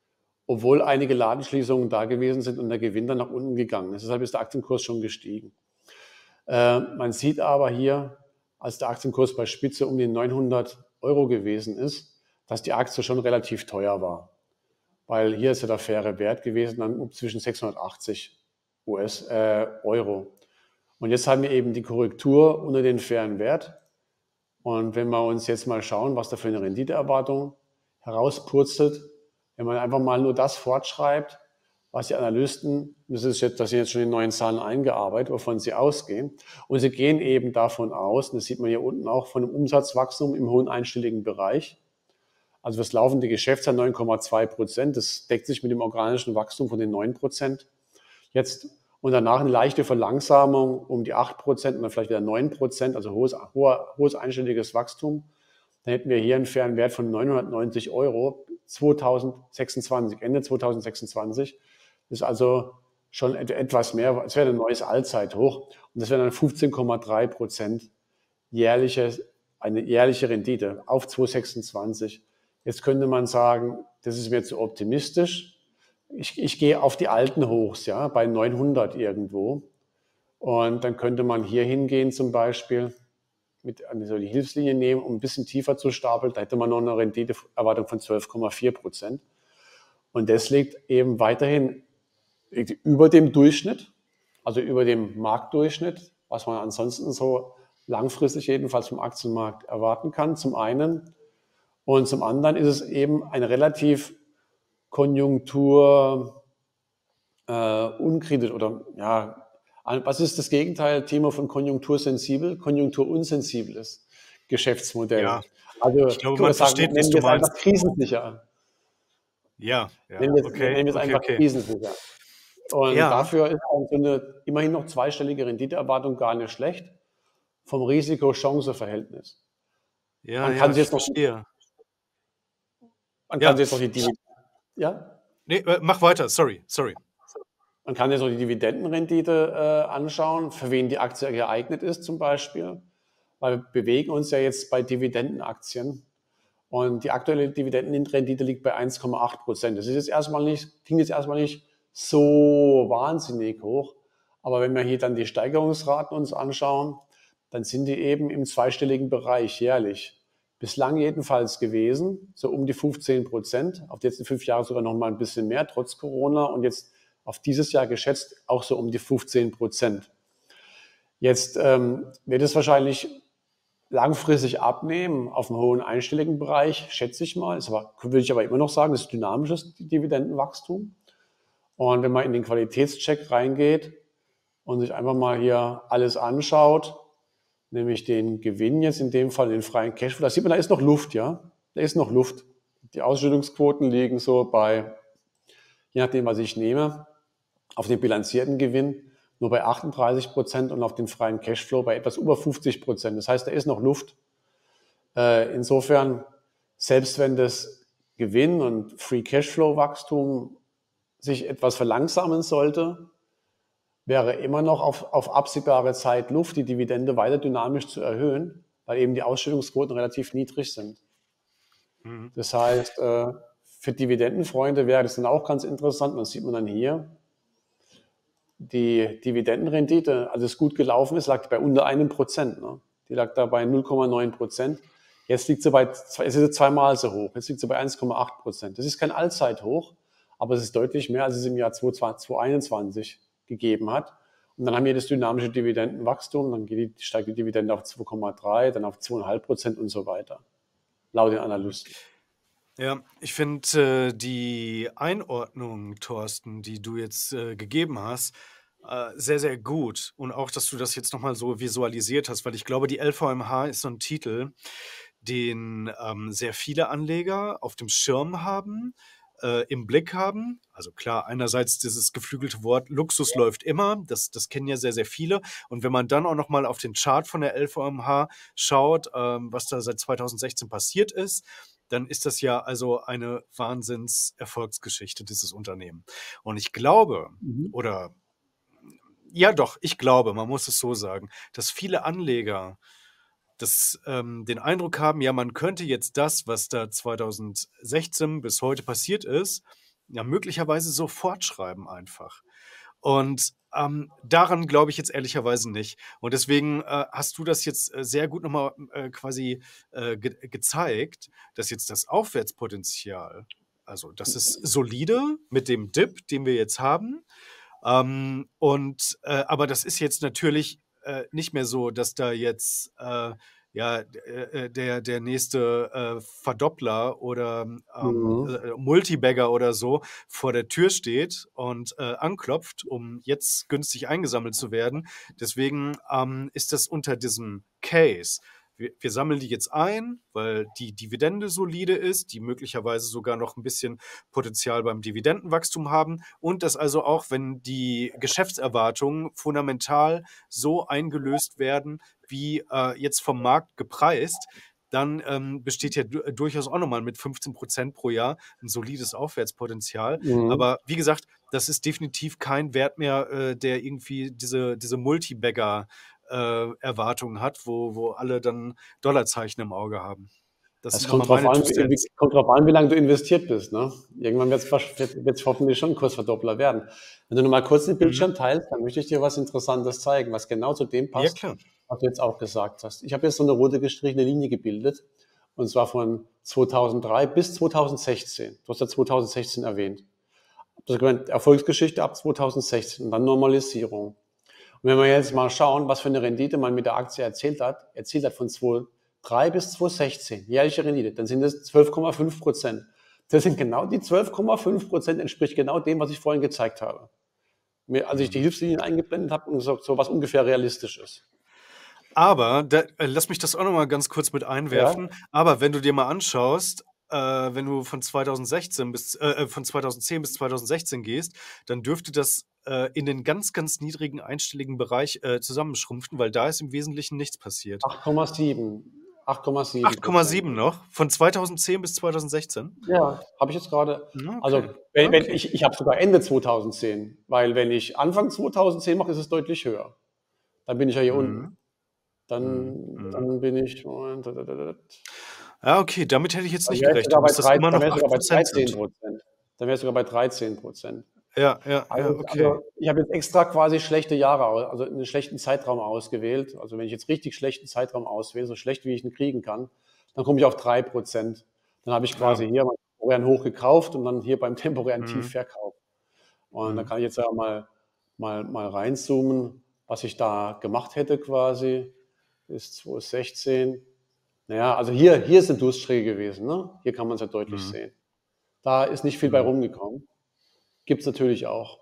S2: obwohl einige Ladenschließungen da gewesen sind und der Gewinn dann nach unten gegangen ist. Deshalb ist der Aktienkurs schon gestiegen. Äh, man sieht aber hier, als der Aktienkurs bei Spitze um die neunhundert Euro gewesen ist, dass die Aktie schon relativ teuer war. Weil hier ist ja der faire Wert gewesen, dann zwischen sechshundertachtzig US, äh, Euro. Und jetzt haben wir eben die Korrektur unter den fairen Wert. Und wenn wir uns jetzt mal schauen, was da für eine Renditeerwartung herauspurzelt, wenn man einfach mal nur das fortschreibt, was die Analysten, das ist jetzt, das sind jetzt schon die neuen Zahlen eingearbeitet, wovon sie ausgehen. Und sie gehen eben davon aus, und das sieht man hier unten auch, von einem Umsatzwachstum im hohen einstelligen Bereich. Also das laufende Geschäftsjahr neun Komma zwei Prozent, das deckt sich mit dem organischen Wachstum von den neun Prozent. Jetzt und danach eine leichte Verlangsamung um die acht Prozent und dann vielleicht wieder neun Prozent, also hohes, hohes einstelliges Wachstum. Dann hätten wir hier einen fairen Wert von neunhundertneunzig Euro zweitausendsechsundzwanzig, Ende zweitausendsechsundzwanzig. Das ist also schon etwas mehr, es wäre ein neues Allzeithoch und das wäre dann fünfzehn Komma drei Prozent jährliche, eine jährliche Rendite auf zweitausendsechsundzwanzig. Jetzt könnte man sagen, das ist mir zu optimistisch. Ich, ich gehe auf die alten Hochs, ja, bei neunhundert irgendwo. Und dann könnte man hier hingehen zum Beispiel, mit also die Hilfslinie nehmen, um ein bisschen tiefer zu stapeln. Da hätte man noch eine Renditeerwartung von zwölf Komma vier Prozent. Und das liegt eben weiterhin über dem Durchschnitt, also über dem Marktdurchschnitt, was man ansonsten so langfristig jedenfalls vom Aktienmarkt erwarten kann, zum einen. Und zum anderen ist es eben ein relativ Konjunktur äh, unkritisch oder ja, was ist das Gegenteil, Thema von konjunktursensibel? Konjunkturunsensibles Geschäftsmodell.
S1: Ja,
S2: Also
S1: ich glaube,
S2: ich
S1: man
S2: würde sagen,
S1: versteht, was
S2: nennen
S1: du
S2: wir es einfach
S1: meinst.
S2: krisensicher.
S1: Ja, ja,
S2: Nennen wir es,
S1: okay,
S2: nennen wir es
S1: okay,
S2: einfach
S1: okay.
S2: krisensicher. Und
S1: Ja,
S2: dafür ist auch so eine immerhin noch zweistellige Renditeerwartung gar nicht schlecht vom Risiko-Chance-Verhältnis.
S1: ja,
S2: Man
S1: ja,
S2: kann sich
S1: ich
S2: jetzt noch,
S1: verstehe.
S2: man kann
S1: Ja,
S2: sich jetzt noch die Dividenden, ja?
S1: nee, äh, mach weiter, sorry, sorry.
S2: Man kann jetzt noch die Dividendenrendite äh, anschauen, für wen die Aktie geeignet ist zum Beispiel. Weil wir bewegen uns ja jetzt bei Dividendenaktien und die aktuelle Dividendenrendite liegt bei eins Komma acht Prozent. Das ist jetzt erstmal nicht, klingt jetzt erstmal nicht so wahnsinnig hoch, aber wenn wir hier dann die Steigerungsraten uns anschauen, dann sind die eben im zweistelligen Bereich jährlich. Bislang jedenfalls gewesen, so um die fünfzehn Prozent, auf die letzten fünf Jahre sogar noch mal ein bisschen mehr, trotz Corona und jetzt auf dieses Jahr geschätzt auch so um die fünfzehn Prozent. Jetzt ähm, wird es wahrscheinlich langfristig abnehmen auf einem hohen einstelligen Bereich, schätze ich mal. Das aber, würde ich aber immer noch sagen, das ist dynamisches Dividendenwachstum. Und wenn man in den Qualitätscheck reingeht und sich einfach mal hier alles anschaut, nämlich den Gewinn jetzt in dem Fall, den freien Cashflow, da sieht man, da ist noch Luft, ja. Da ist noch Luft. Die Ausschüttungsquoten liegen so bei, je nachdem, was ich nehme, auf den bilanzierten Gewinn nur bei achtunddreißig Prozent und auf den freien Cashflow bei etwas über fünfzig Prozent. Das heißt, da ist noch Luft. Äh, insofern, selbst wenn das Gewinn- und Free Cashflow-Wachstum sich etwas verlangsamen sollte, wäre immer noch auf, auf absehbare Zeit Luft, die Dividende weiter dynamisch zu erhöhen, weil eben die Ausschüttungsquoten relativ niedrig sind.
S1: Mhm.
S2: Das heißt, äh, für Dividendenfreunde wäre das dann auch ganz interessant. Das sieht man dann hier. Die Dividendenrendite, als es gut gelaufen ist, lag bei unter einem Prozent. Ne? Die lag da bei null Komma neun Prozent. Jetzt liegt sie bei, jetzt ist sie zweimal so hoch. Jetzt liegt sie bei eins Komma acht Prozent. Das ist kein Allzeithoch, aber es ist deutlich mehr, als es im Jahr zweitausendeinundzwanzig gegeben hat. Und dann haben wir das dynamische Dividendenwachstum, dann geht die, steigt die Dividende auf zwei Komma drei, dann auf zwei Komma fünf Prozent und so weiter, laut den Analysten.
S1: Ja, ich finde äh, die Einordnung, Thorsten, die du jetzt äh, gegeben hast, äh, sehr, sehr gut. Und auch, dass du das jetzt nochmal so visualisiert hast, weil ich glaube, die L V M H ist so ein Titel, den ähm, sehr viele Anleger auf dem Schirm haben, äh, im Blick haben. Also klar, einerseits dieses geflügelte Wort Luxus läuft immer, das, das kennen ja sehr, sehr viele. Und wenn man dann auch nochmal auf den Chart von der L V M H schaut, ähm, was da seit zweitausendsechzehn passiert ist, dann ist das ja also eine Wahnsinns-Erfolgsgeschichte, dieses Unternehmen. Und ich glaube,
S2: Mhm.
S1: oder ja doch, ich glaube, man muss es so sagen, dass viele Anleger das, ähm, den Eindruck haben, ja, man könnte jetzt das, was da zweitausendsechzehn bis heute passiert ist, ja, möglicherweise so fortschreiben einfach. Und, ähm, daran glaube ich jetzt ehrlicherweise nicht. Und deswegen, äh, hast du das jetzt, äh, sehr gut noch mal, äh, quasi, äh, ge gezeigt, dass jetzt das Aufwärtspotenzial also, das ist solide mit dem Dip, den wir jetzt haben. Ähm, und, äh aber das ist jetzt natürlich, äh, nicht mehr so, dass da jetzt, äh, ja, d äh, äh, der der nächste, äh, Verdoppler oder, ähm,
S2: Mhm.
S1: äh, Multibagger oder so vor der Tür steht und, äh, anklopft, um jetzt günstig eingesammelt zu werden. Deswegen, ähm, ist das unter diesem Case. Wir wir sammeln die jetzt ein, weil die Dividende solide ist, die möglicherweise sogar noch 'n bisschen Potenzial beim Dividendenwachstum haben und dass also auch, wenn die Geschäftserwartungen fundamental so eingelöst werden, wie, äh, jetzt vom Markt gepreist, dann, ähm, besteht ja du durchaus auch noch mal mit fünfzehn Prozent pro Jahr 'n solides Aufwärtspotenzial.
S2: Mhm.
S1: Aber wie gesagt, das ist definitiv kein Wert mehr, äh, der irgendwie diese diese Multibagger, äh, Erwartungen hat, wo wo alle dann Dollarzeichen im Auge haben. Das
S2: Es
S1: sind noch mal
S2: kommt drauf
S1: meine
S2: an,
S1: two
S2: wie wie
S1: cents.
S2: kommt drauf an, wie lange du investiert bist, ne? Irgendwann wird's wahrsch wird wird's hoffentlich schon 'n Kursverdoppler werden. Wenn du noch mal kurz den
S1: Mhm.
S2: Bildschirm teilst, dann möchte ich dir was Interessantes zeigen, was genau zu dem
S1: Ja,
S2: passt,
S1: klar.
S2: was du jetzt auch gesagt hast. Ich habe jetzt so 'ne rote gestrichene Linie gebildet, und zwar von zweitausenddrei bis zweitausendsechzehn. Du hast ja zweitausendsechzehn erwähnt. Du hast gemeint, Erfolgsgeschichte ab zweitausendsechzehn und dann Normalisierung. Und wenn wir jetzt mal schauen, was für 'ne Rendite man mit der Aktie erzielt hat erzielt hat von zweitausenddrei bis zweitausendsechzehn, jährliche Rendite, dann sind das zwölf Komma fünf Prozent. Das sind genau die zwölf Komma fünf Prozent entspricht genau dem, was ich vorhin gezeigt habe. Mir als ich die
S1: Mhm.
S2: Hilfslinien eingeblendet habe und gesagt, so was ungefähr realistisch ist.
S1: Aber da äh, lass mich das auch noch mal ganz kurz mit
S2: Ja.
S1: einwerfen. Aber wenn du dir mal anschaust, äh, wenn du von zweitausendsechzehn bis äh, äh, von zweitausendzehn bis zweitausendsechzehn gehst, dann dürfte das, äh, in den ganz, ganz niedrigen einstelligen Bereich, äh, zusammenschrumpfen, weil da ist im Wesentlichen nichts passiert.
S2: acht Komma sieben, acht Komma sieben
S1: acht Komma
S2: Prozent.
S1: sieben noch? Von zweitausendzehn bis zweitausendsechzehn?
S2: Ja, habe ich jetzt grade
S1: Na,
S2: also,
S1: okay.
S2: wenn wenn
S1: Okay.
S2: ich ich habe sogar Ende zweitausendzehn, weil wenn ich Anfang zweitausendzehn mache, ist es deutlich höher. Dann bin ich ja hier unten.
S1: Mhm. Mhm.
S2: Dann
S1: Mhm.
S2: dann bin ich Moment.
S1: Ah, okay, damit hätte ich jetzt
S2: Dann
S1: nicht
S2: wäre ich sogar
S1: gerechnet,
S2: bei
S1: dass das
S2: drei
S1: immer
S2: dann
S1: noch
S2: wäre ich
S1: acht
S2: sogar bei
S1: Prozent
S2: dreizehn
S1: sind.
S2: Prozent. Dann wäre ich sogar bei dreizehn Prozent.
S1: Ja, ja, ja,
S2: Also
S1: okay.
S2: also, ich habe jetzt extra quasi schlechte Jahre au also, 'nen schlechten Zeitraum ausgewählt. Also, wenn ich jetzt richtig schlechten Zeitraum auswähle, so schlecht wie ich ihn kriegen kann, dann komme ich auf drei Prozent. Dann habe ich
S1: Ja.
S2: quasi hier meinen temporären Hoch gekauft und dann hier beim temporären Tief
S1: Mhm.
S2: verkauft. Und da
S1: Mhm.
S2: kann ich jetzt ja mal mal mal reinzoomen, was ich da gemacht hätte quasi bis zweitausendsechzehn. Na ja, also hier hier ist 'ne Durststrecke gewesen, ne? Hier kann man's ja deutlich
S1: Mhm.
S2: sehen. Da ist nicht viel bei
S1: Mhm.
S2: rumgekommen. Gibt's natürlich auch.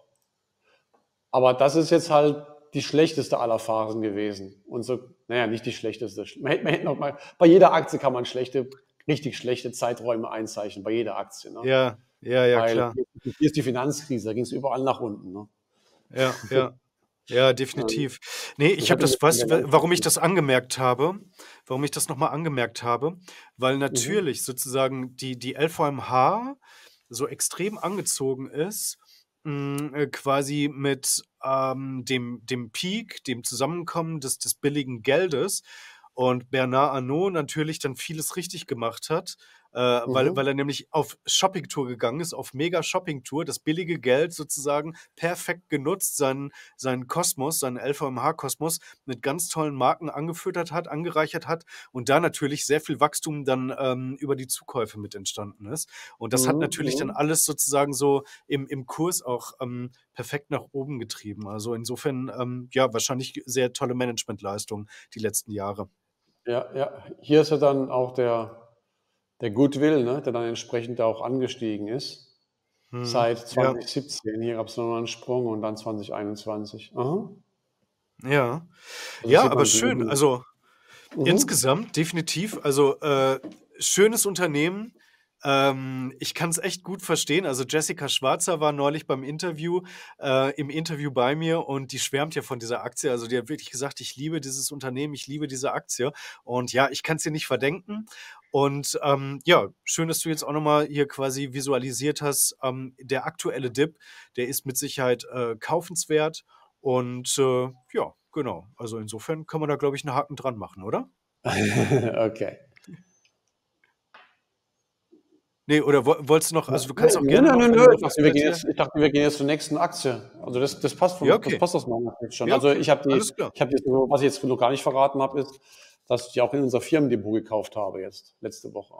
S2: Aber das ist jetzt halt die schlechteste aller Phasen gewesen. Und so na ja, nicht die schlechteste. Man hätte man hätte noch mal bei jeder Aktie kann man schlechte richtig schlechte Zeiträume einzeichnen, bei jeder Aktie, ne?
S1: Ja, ja, ja,
S2: Weil
S1: klar.
S2: hier hier ist die Finanzkrise, da ging's überall nach unten, ne?
S1: Ja, ja. Ja,
S2: Ähm,
S1: definitiv. Ne,
S2: das
S1: ich habe
S2: hat
S1: das weißt du, wa warum ich
S2: langfristig.
S1: das angemerkt habe warum ich das noch mal angemerkt habe? Weil
S2: Mhm.
S1: natürlich sozusagen die die LVMH so extrem angezogen ist, hm, äh, quasi mit, ähm, dem dem Peak, dem Zusammenkommen des des billigen Geldes und Bernard Arnault natürlich dann vieles richtig gemacht hat, äh, weil
S2: Mhm.
S1: weil er nämlich auf Shoppingtour gegangen ist, auf Mega-Shoppingtour, das billige Geld sozusagen perfekt genutzt, seinen seinen Kosmos, seinen LVMH-Kosmos mit ganz tollen Marken angefüttert hat, angereichert hat und da natürlich sehr viel Wachstum dann, ähm, über die Zukäufe mit entstanden ist. Und das hat
S2: Mhm,
S1: natürlich dann
S2: mhm.
S1: alles sozusagen so im im Kurs auch, ähm, perfekt nach oben getrieben. Also, insofern, ähm, ja, wahrscheinlich sehr tolle Managementleistung die letzten Jahre.
S2: Ja, ja. Hier ist ja dann auch der der Goodwill, ne, der dann entsprechend auch angestiegen ist
S1: Mhm.
S2: seit
S1: Ja.
S2: zweitausendsiebzehn. Hier gab's noch mal 'n Sprung und dann zweitausendeinundzwanzig. Aha.
S1: Ja.
S2: Also,
S1: Ja,
S2: sieht
S1: aber
S2: man die
S1: schön.
S2: die
S1: Also,
S2: mhm.
S1: insgesamt definitiv. Also, äh, schönes Unternehmen. Ähm, ich kann's echt gut verstehen. Also, Jessica Schwarzer war neulich beim Interview äh, im Interview bei mir und die schwärmt ja von dieser Aktie. Also, die hat wirklich gesagt: „Ich liebe dieses Unternehmen, ich liebe diese Aktie.“ Und ja, ich kann's ihr nicht verdenken. Und, ähm, ja, schön, dass du jetzt auch noch mal hier quasi visualisiert hast, ähm, der aktuelle Dip, der ist mit Sicherheit, äh, kaufenswert und, äh, ja, genau. Also, insofern kann man da, glaube ich, 'n Haken dran machen, oder?
S2: Okay.
S1: Nee, oder wo wolltest du noch also, du
S2: Nö,
S1: kannst auch
S2: nö,
S1: gerne
S2: nö,
S1: noch,
S2: nö,
S1: wenn
S2: nö.
S1: du noch
S2: Ich
S1: was
S2: dachte,
S1: zu
S2: wir gehen
S1: erzählen
S2: jetzt ich dachte, wir gehen jetzt zur nächsten Aktie. Also, das das passt
S1: ja,
S2: von das
S1: okay.
S2: passt aus meiner Sicht schon.
S1: Ja,
S2: Also,
S1: okay.
S2: ich habe die
S1: Alles klar.
S2: ich habe die so was ich jetzt noch gar nicht verraten habe, ist, dass ich die auch in unser Firmendepot gekauft habe jetzt, letzte Woche.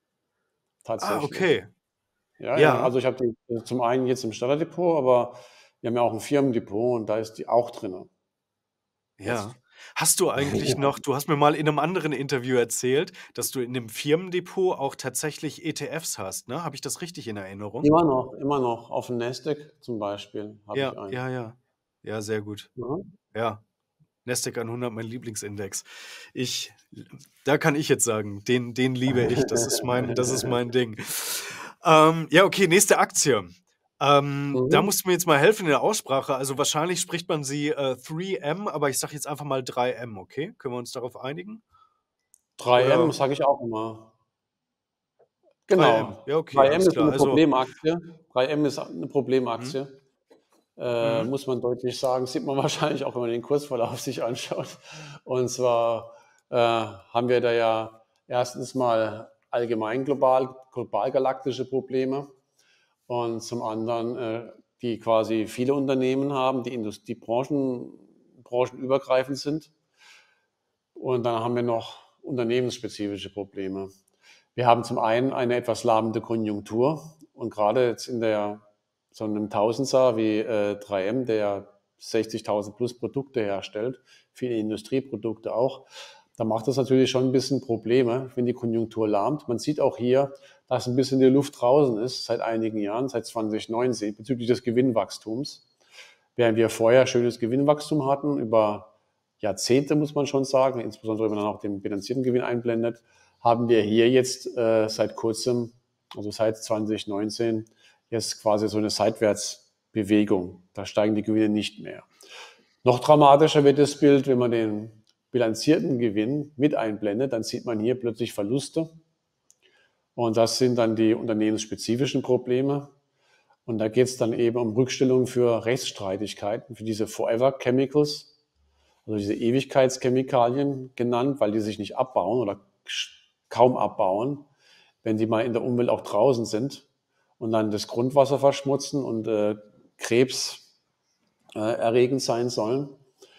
S1: Ah,
S2: Tatsächlich.
S1: okay.
S2: Ja, ja,
S1: Ja,
S2: also, ich habe die äh, zum einen jetzt im Standarddepot, aber wir haben ja auch 'n Firmendepot und da ist die auch drinne
S1: ja.
S2: jetzt.
S1: Hast du eigentlich noch du hast mir mal in 'nem anderen Interview erzählt, dass du in dem Firmendepot auch tatsächlich E T Fs hast, ne? Habe ich das richtig in Erinnerung?
S2: Immer noch, immer noch. Aufm Nasdaq zum Beispiel habe ich
S1: Ja,
S2: einen.
S1: ja, ja. Ja, sehr gut.
S2: Mhm.
S1: Ja, Nasdaq hundert, mein Lieblingsindex. Ich da kann ich jetzt sagen, den den liebe ich. Das ist mein das ist mein Ding. Ähm, ja, okay, nächste Aktie. Ähm, da
S2: Mhm.
S1: musst du mir jetzt mal helfen in der Aussprache. Also, wahrscheinlich spricht man sie, äh, drei M, aber ich sage jetzt einfach mal drei M, okay? Können wir uns darauf einigen?
S2: drei M
S1: Oder
S2: sage ich auch immer.
S1: drei M?
S2: Genau.
S1: Ja, okay,
S2: drei M
S1: alles
S2: ist so
S1: klar.
S2: 'ne
S1: Also
S2: Problemaktie. drei M ist 'ne
S1: mhm,
S2: Problemaktie, äh,
S1: mhm,
S2: muss man deutlich sagen. Sieht man wahrscheinlich auch, wenn man den Kursverlauf sich anschaut. Und zwar, äh, haben wir da ja erstens mal allgemein global global galaktische Probleme und zum anderen, äh, die quasi viele Unternehmen haben, die Indust die Branchen branchenübergreifend sind. Und dann haben wir noch unternehmensspezifische Probleme. Wir haben zum einen eine etwas lahmende Konjunktur und gerade jetzt in der so einem Tausendsar wie äh, drei M, der sechzigtausend plus Produkte herstellt, viele Industrieprodukte auch, da macht das natürlich schon ein bisschen Probleme, wenn die Konjunktur lahmt. Man sieht auch hier, dass ein bisschen die Luft draußen ist seit einigen Jahren, seit zwanzig neunzehn, bezüglich des Gewinnwachstums. Während wir vorher schönes Gewinnwachstum hatten, über Jahrzehnte muss man schon sagen, insbesondere wenn man auch den bilanzierten Gewinn einblendet, haben wir hier jetzt äh, seit kurzem, also seit zwanzig neunzehn, jetzt quasi so eine Seitwärtsbewegung. Da steigen die Gewinne nicht mehr. Noch dramatischer wird das Bild, wenn man den bilanzierten Gewinn mit einblendet, dann sieht man hier plötzlich Verluste. Und das sind dann die unternehmensspezifischen Probleme. Und da geht es dann eben um Rückstellungen für Rechtsstreitigkeiten, für diese Forever Chemicals, also diese Ewigkeitschemikalien genannt, weil die sich nicht abbauen oder kaum abbauen, wenn die mal in der Umwelt auch draußen sind und dann das Grundwasser verschmutzen und äh, krebserregend äh, erregend sein sollen,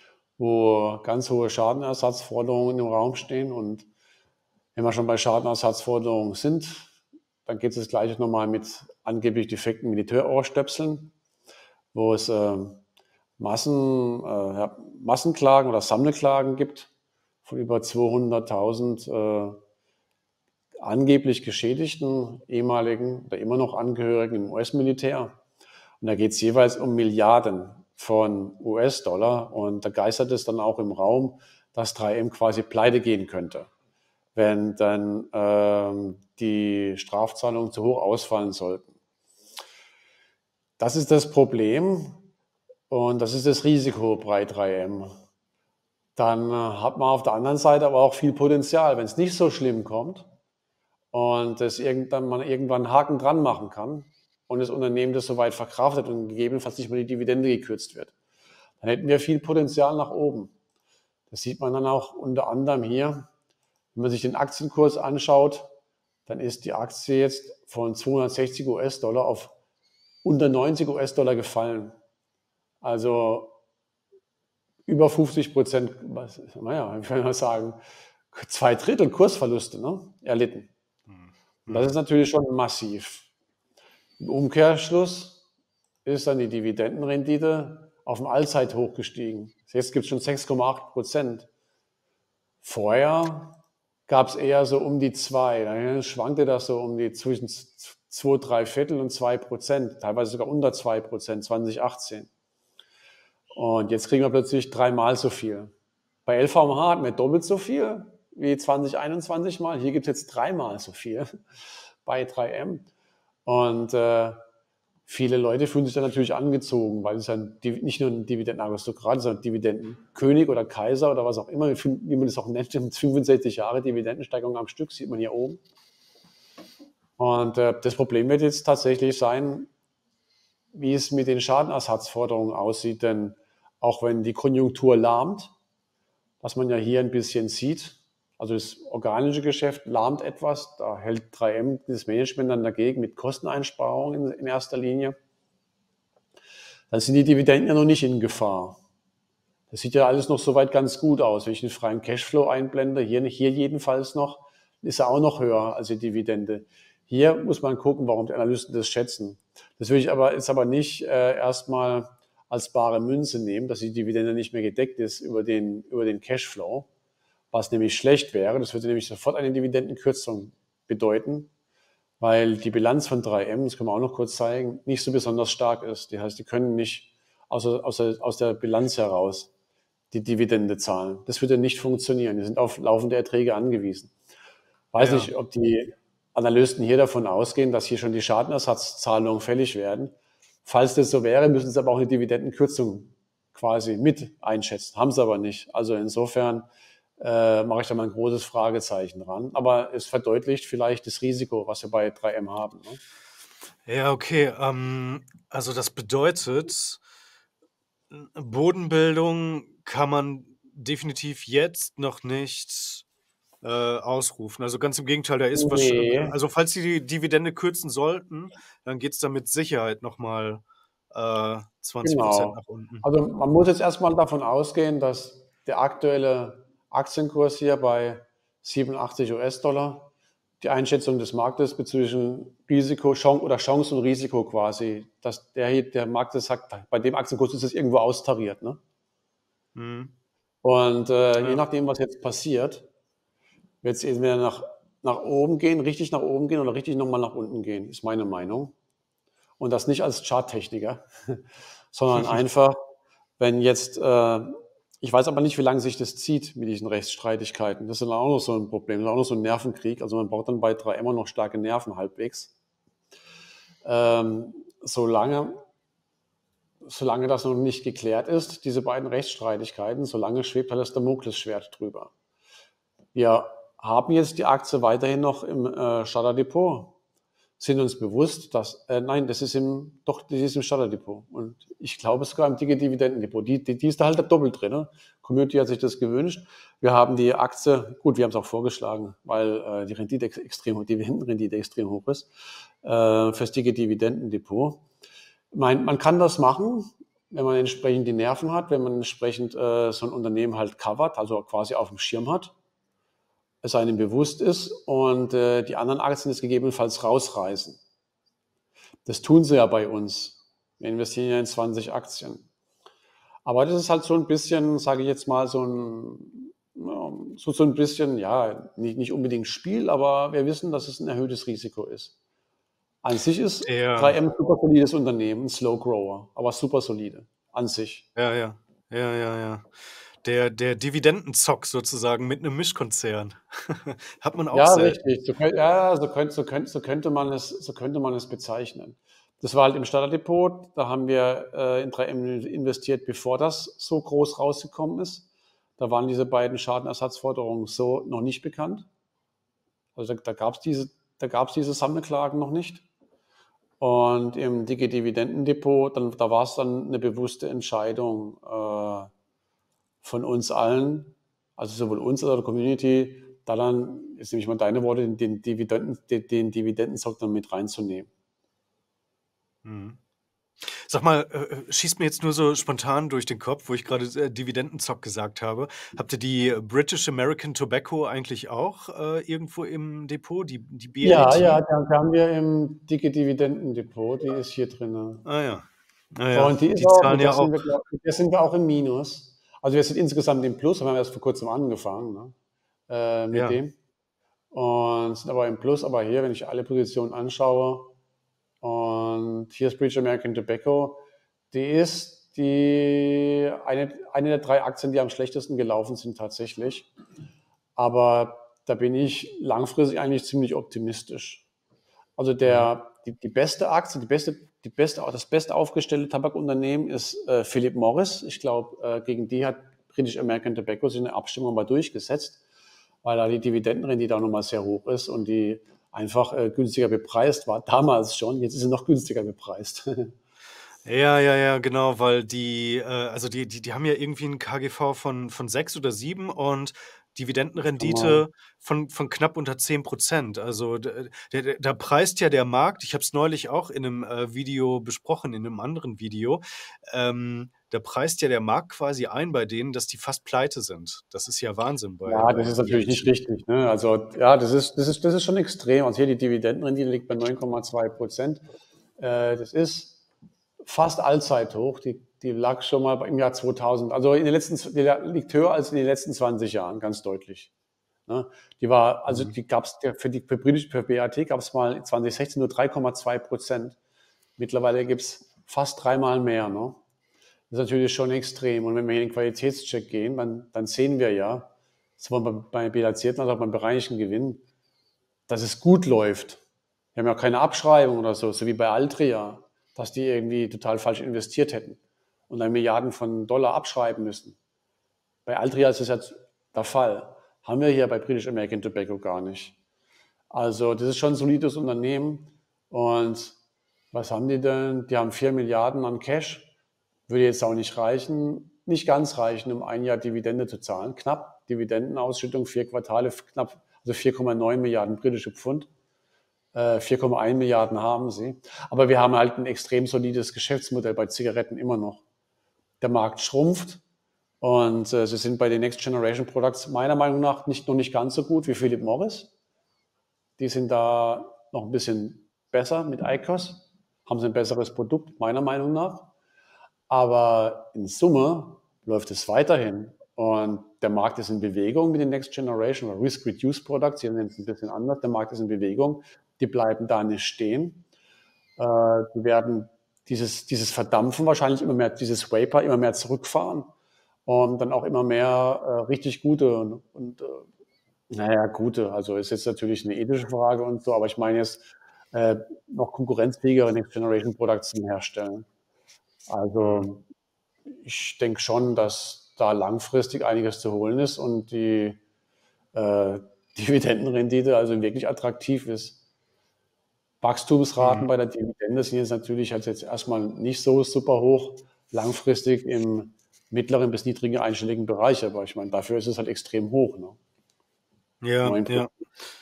S2: wo ganz hohe Schadenersatzforderungen im Raum stehen. Und wenn wir schon bei Schadenersatzforderungen sind, dann geht es das Gleiche nochmal mit angeblich defekten Militärohrstöpseln, wo es äh, Massen, äh, ja, Massenklagen oder Sammelklagen gibt von über zweihunderttausend äh, angeblich Geschädigten, ehemaligen oder immer noch Angehörigen im U S-Militär. Und da geht es jeweils um Milliarden von U S-Dollar. Und da geistert es dann auch im Raum, dass drei M quasi pleite gehen könnte, wenn dann ähm, die Strafzahlungen zu hoch ausfallen sollten. Das ist das Problem und das ist das Risiko bei drei M. Dann äh, hat man auf der anderen Seite aber auch viel Potenzial, wenn es nicht so schlimm kommt und es irgendwann, man irgendwann einen Haken dran machen kann und das Unternehmen das soweit verkraftet und gegebenenfalls nicht mehr die Dividende gekürzt wird. Dann hätten wir viel Potenzial nach oben. Das sieht man dann auch unter anderem hier. Wenn man sich den Aktienkurs anschaut, dann ist die Aktie jetzt von zweihundertsechzig US-Dollar auf unter neunzig US-Dollar gefallen. Also über fünfzig Prozent, naja, ich will mal sagen, zwei Drittel Kursverluste, ne, erlitten.
S1: mhm,
S2: Und das ist
S1: mhm.
S2: natürlich schon massiv. Im Umkehrschluss ist dann die Dividendenrendite auf ein Allzeithoch gestiegen. Jetzt gibt es schon sechs Komma acht Prozent. Vorher gab es eher so um die zwei. Dann schwankte das so um die zwischen zwei, drei Viertel und zwei Prozent, teilweise sogar unter zwei Prozent, zwanzig achtzehn. Und jetzt kriegen wir plötzlich dreimal so viel. Bei L V M H hatten wir doppelt so viel wie zwanzig einundzwanzig mal. Hier gibt es jetzt dreimal so viel bei drei M. Und äh, viele Leute fühlen sich dann natürlich angezogen, weil es dann nicht nur ein Dividendenaristokrat ist, sondern Dividendenkönig oder Kaiser oder was auch immer, wie man das auch nennt, fünfundsechzig Jahre Dividendensteigerung am Stück, sieht man hier oben. Und äh, das Problem wird jetzt tatsächlich sein, wie es mit den Schadenersatzforderungen aussieht, denn auch wenn die Konjunktur lahmt, was man ja hier ein bisschen sieht, Also das organische Geschäft lahmt etwas, da hält drei M das Management dann dagegen mit Kosteneinsparungen in, in erster Linie. Dann sind die Dividenden ja noch nicht in Gefahr. Das sieht ja alles noch soweit ganz gut aus. Wenn ich den freien Cashflow einblende, hier, hier jedenfalls noch, ist er auch noch höher als die Dividende. Hier muss man gucken, warum die Analysten das schätzen. Das will ich aber jetzt aber nicht äh, erstmal als bare Münze nehmen, dass die Dividende nicht mehr gedeckt ist über den, über den Cashflow, was nämlich schlecht wäre. Das würde nämlich sofort eine Dividendenkürzung bedeuten, weil die Bilanz von drei M, das können wir auch noch kurz zeigen, nicht so besonders stark ist. Das heißt, die können nicht aus, aus, aus der Bilanz heraus die Dividende zahlen. Das würde nicht funktionieren. Die sind auf laufende Erträge angewiesen. Weiß
S1: Ja.
S2: nicht, ob die Analysten hier davon ausgehen, dass hier schon die Schadenersatzzahlungen fällig werden. Falls das so wäre, müssen sie aber auch eine Dividendenkürzung quasi mit einschätzen. Haben sie aber nicht. Also insofern äh, mache ich da mal ein großes Fragezeichen dran. Aber es verdeutlicht vielleicht das Risiko, was wir bei drei M haben. Ne?
S1: Ja, okay. Ähm, also das bedeutet, Bodenbildung kann man definitiv jetzt noch nicht äh, ausrufen. Also ganz im Gegenteil, da ist was.
S2: Nee.
S1: Also falls sie die Dividende kürzen sollten, dann geht es da mit Sicherheit nochmal äh, zwanzig Prozent
S2: Genau.
S1: nach unten.
S2: Also man muss jetzt erstmal davon ausgehen, dass der aktuelle Aktienkurs hier bei siebenundachtzig US-Dollar die Einschätzung des Marktes bezüglich Risiko, Chance oder Chance und Risiko quasi, dass der hier, der Markt das sagt, bei dem Aktienkurs ist es irgendwo austariert. Ne?
S1: Mhm.
S2: Und äh,
S1: Ja.
S2: je nachdem, was jetzt passiert, wird es entweder nach, nach oben gehen, richtig nach oben gehen oder richtig nochmal nach unten gehen, ist meine Meinung. Und das nicht als Charttechniker, sondern einfach, wenn jetzt, äh, ich weiß aber nicht, wie lange sich das zieht mit diesen Rechtsstreitigkeiten. Das ist dann auch noch so ein Problem, das ist auch noch so ein Nervenkrieg. Also man braucht dann bei drei immer noch starke Nerven halbwegs. Ähm, solange, solange das noch nicht geklärt ist, diese beiden Rechtsstreitigkeiten, solange schwebt halt das Damoklesschwert drüber. Wir haben jetzt die Aktie weiterhin noch im äh, Starterdepot, sind uns bewusst, dass, äh, nein, das ist im, doch, das ist im Starterdepot. Und ich glaube sogar im dicke Dividendendepot. Die, die, die ist da halt doppelt drin. Ne? Community hat sich das gewünscht. Wir haben die Aktie, gut, wir haben es auch vorgeschlagen, weil äh, die Rendite extrem hoch, die Dividendenrendite extrem hoch ist, äh, fürs dicke Dividendendepot. Man, man kann das machen, wenn man entsprechend die Nerven hat, wenn man entsprechend äh, so ein Unternehmen halt covert, also quasi auf dem Schirm hat, es einem bewusst ist und äh, die anderen Aktien es gegebenenfalls rausreißen. Das tun sie ja bei uns. Wir investieren ja in zwanzig Aktien. Aber das ist halt so ein bisschen, sage ich jetzt mal, so ein, so, so ein bisschen, ja, nicht, nicht unbedingt Spiel, aber wir wissen, dass es ein erhöhtes Risiko ist. An sich ist
S1: Der,
S2: drei M ein super solides Unternehmen, ein Slow Grower, aber super solide, an sich.
S1: ja, ja, ja, ja, ja. Der, der Dividendenzock sozusagen mit einem Mischkonzern. Hat man auch
S2: Ja,
S1: selten.
S2: richtig. So, könnt- ja, so, könnte, so, könnte, so, könnte man es, so könnte man es bezeichnen. Das war halt im Starterdepot. Da haben wir äh, in drei M investiert, bevor das so groß rausgekommen ist. Da waren diese beiden Schadenersatzforderungen so noch nicht bekannt. Also da, da gab es diese, da gab's diese Sammelklagen noch nicht. Und im dicke Dividendendepot, dann, da war es dann eine bewusste Entscheidung äh, von uns allen, also sowohl uns als auch der Community, da dann, jetzt nehme ich mal deine Worte, den, Dividenden, den, den Dividendenzock dann mit reinzunehmen.
S1: Mhm. Sag mal, äh, schießt mir jetzt nur so spontan durch den Kopf, wo ich gerade äh, Dividendenzock gesagt habe. Habt ihr die British American Tobacco eigentlich auch äh, irgendwo im Depot, die, die B A
S2: Ja,
S1: T?
S2: ja, da da haben wir im dicke Dividendendepot, die ist hier drin.
S1: Ah ja, naja,
S2: Und die ist
S1: die
S2: auch,
S1: zahlen
S2: mit der
S1: ja auch.
S2: sind wir, glaub, mit der sind wir auch im Minus. Also wir sind insgesamt im Plus, wir haben erst vor kurzem angefangen ne, äh, mit
S1: Ja,
S2: dem. Und sind aber im Plus, aber hier, wenn ich alle Positionen anschaue, und hier ist British American Tobacco, die ist die eine, eine der drei Aktien, die am schlechtesten gelaufen sind tatsächlich. Aber da bin ich langfristig eigentlich ziemlich optimistisch. Also
S1: mhm.
S2: der, die, die beste Aktie, die beste, die beste, das beste aufgestellte Tabakunternehmen ist äh, Philip Morris. Ich glaube, äh, gegen die hat British American Tobacco sich eine Abstimmung mal durchgesetzt, weil da die Dividendenrendite auch nochmal sehr hoch ist und die einfach äh, günstiger bepreist war, damals schon. Jetzt ist sie noch günstiger bepreist.
S1: Ja, ja, ja, genau, weil die, äh, also die, die, die haben ja irgendwie einen K G V von, von sechs oder sieben und
S2: Genau.
S1: Dividendenrendite von, von knapp unter zehn Prozent. Also da, da, da preist ja der Markt, ich habe es neulich auch in einem äh, Video besprochen, in einem anderen Video, ähm, da preist ja der Markt quasi ein bei denen, dass die fast pleite sind. Das ist ja Wahnsinn bei,
S2: Ja, das
S1: bei
S2: ist natürlich nicht
S1: B A T.
S2: richtig, ne? Also, ja, das ist das ist das ist schon extrem. Also, hier die Dividendenrendite liegt bei neun Komma zwei Prozent. Äh, das ist fast Allzeithoch. Die die lag schon mal im Jahr zweitausend. Also, in den letzten die liegt höher als in den letzten zwanzig Jahren, ganz deutlich, ne? Die war also,
S1: Mhm.
S2: die gab's der für die für britisch für B A T gab's mal zwanzig sechzehn nur drei Komma zwei Prozent. Mittlerweile gibt's fast dreimal mehr, ne? Das ist natürlich schon extrem. Und wenn wir hier in den Qualitätscheck gehen, dann, dann sehen wir ja, sowohl bei bilanzierten als auch beim bereinigten Gewinn, dass es gut läuft. Wir haben ja auch keine Abschreibung oder so, so wie bei Altria, dass die irgendwie total falsch investiert hätten und dann Milliarden von Dollar abschreiben müssen. Bei Altria ist das jetzt der Fall. Haben wir hier bei British American Tobacco gar nicht. Also das ist schon ein solides Unternehmen. Und was haben die denn? Die haben vier Milliarden an Cash. Würde jetzt auch nicht reichen, nicht ganz reichen, um ein Jahr Dividende zu zahlen. Knapp Dividendenausschüttung, vier Quartale, knapp, also vier Komma neun Milliarden britische Pfund. Äh, vier Komma eins Milliarden haben sie. Aber wir haben halt ein extrem solides Geschäftsmodell bei Zigaretten immer noch. Der Markt schrumpft und äh, sie sind bei den Next Generation Products meiner Meinung nach nicht, noch nicht ganz so gut wie Philip Morris. Die sind da noch ein bisschen besser mit I Q O S, haben sie ein besseres Produkt, meiner Meinung nach. Aber in Summe läuft es weiterhin. Und der Markt ist in Bewegung mit den Next Generation oder Risk-Reduced Products. Hier nennen es ein bisschen anders. Der Markt ist in Bewegung. Die bleiben da nicht stehen. Äh, die werden dieses, dieses Verdampfen wahrscheinlich immer mehr, dieses Vapor immer mehr zurückfahren und dann auch immer mehr äh, richtig gute und, und äh, naja, gute. Also ist jetzt natürlich eine ethische Frage und so, aber ich meine jetzt äh, noch konkurrenzfähigere Next Generation Products zum Herstellen.
S1: Mhm.
S2: Also ich denke schon, dass da langfristig einiges zu holen ist und die äh, Dividendenrendite also wirklich attraktiv ist. Wachstumsraten
S1: Mhm.
S2: bei der Dividende sind jetzt natürlich halt jetzt erstmal nicht so super hoch, langfristig im mittleren bis niedrigen einstelligen Bereich, aber ich meine, dafür ist es halt extrem hoch. Ne?
S1: Ja,
S2: neun
S1: ja,
S2: Prozent.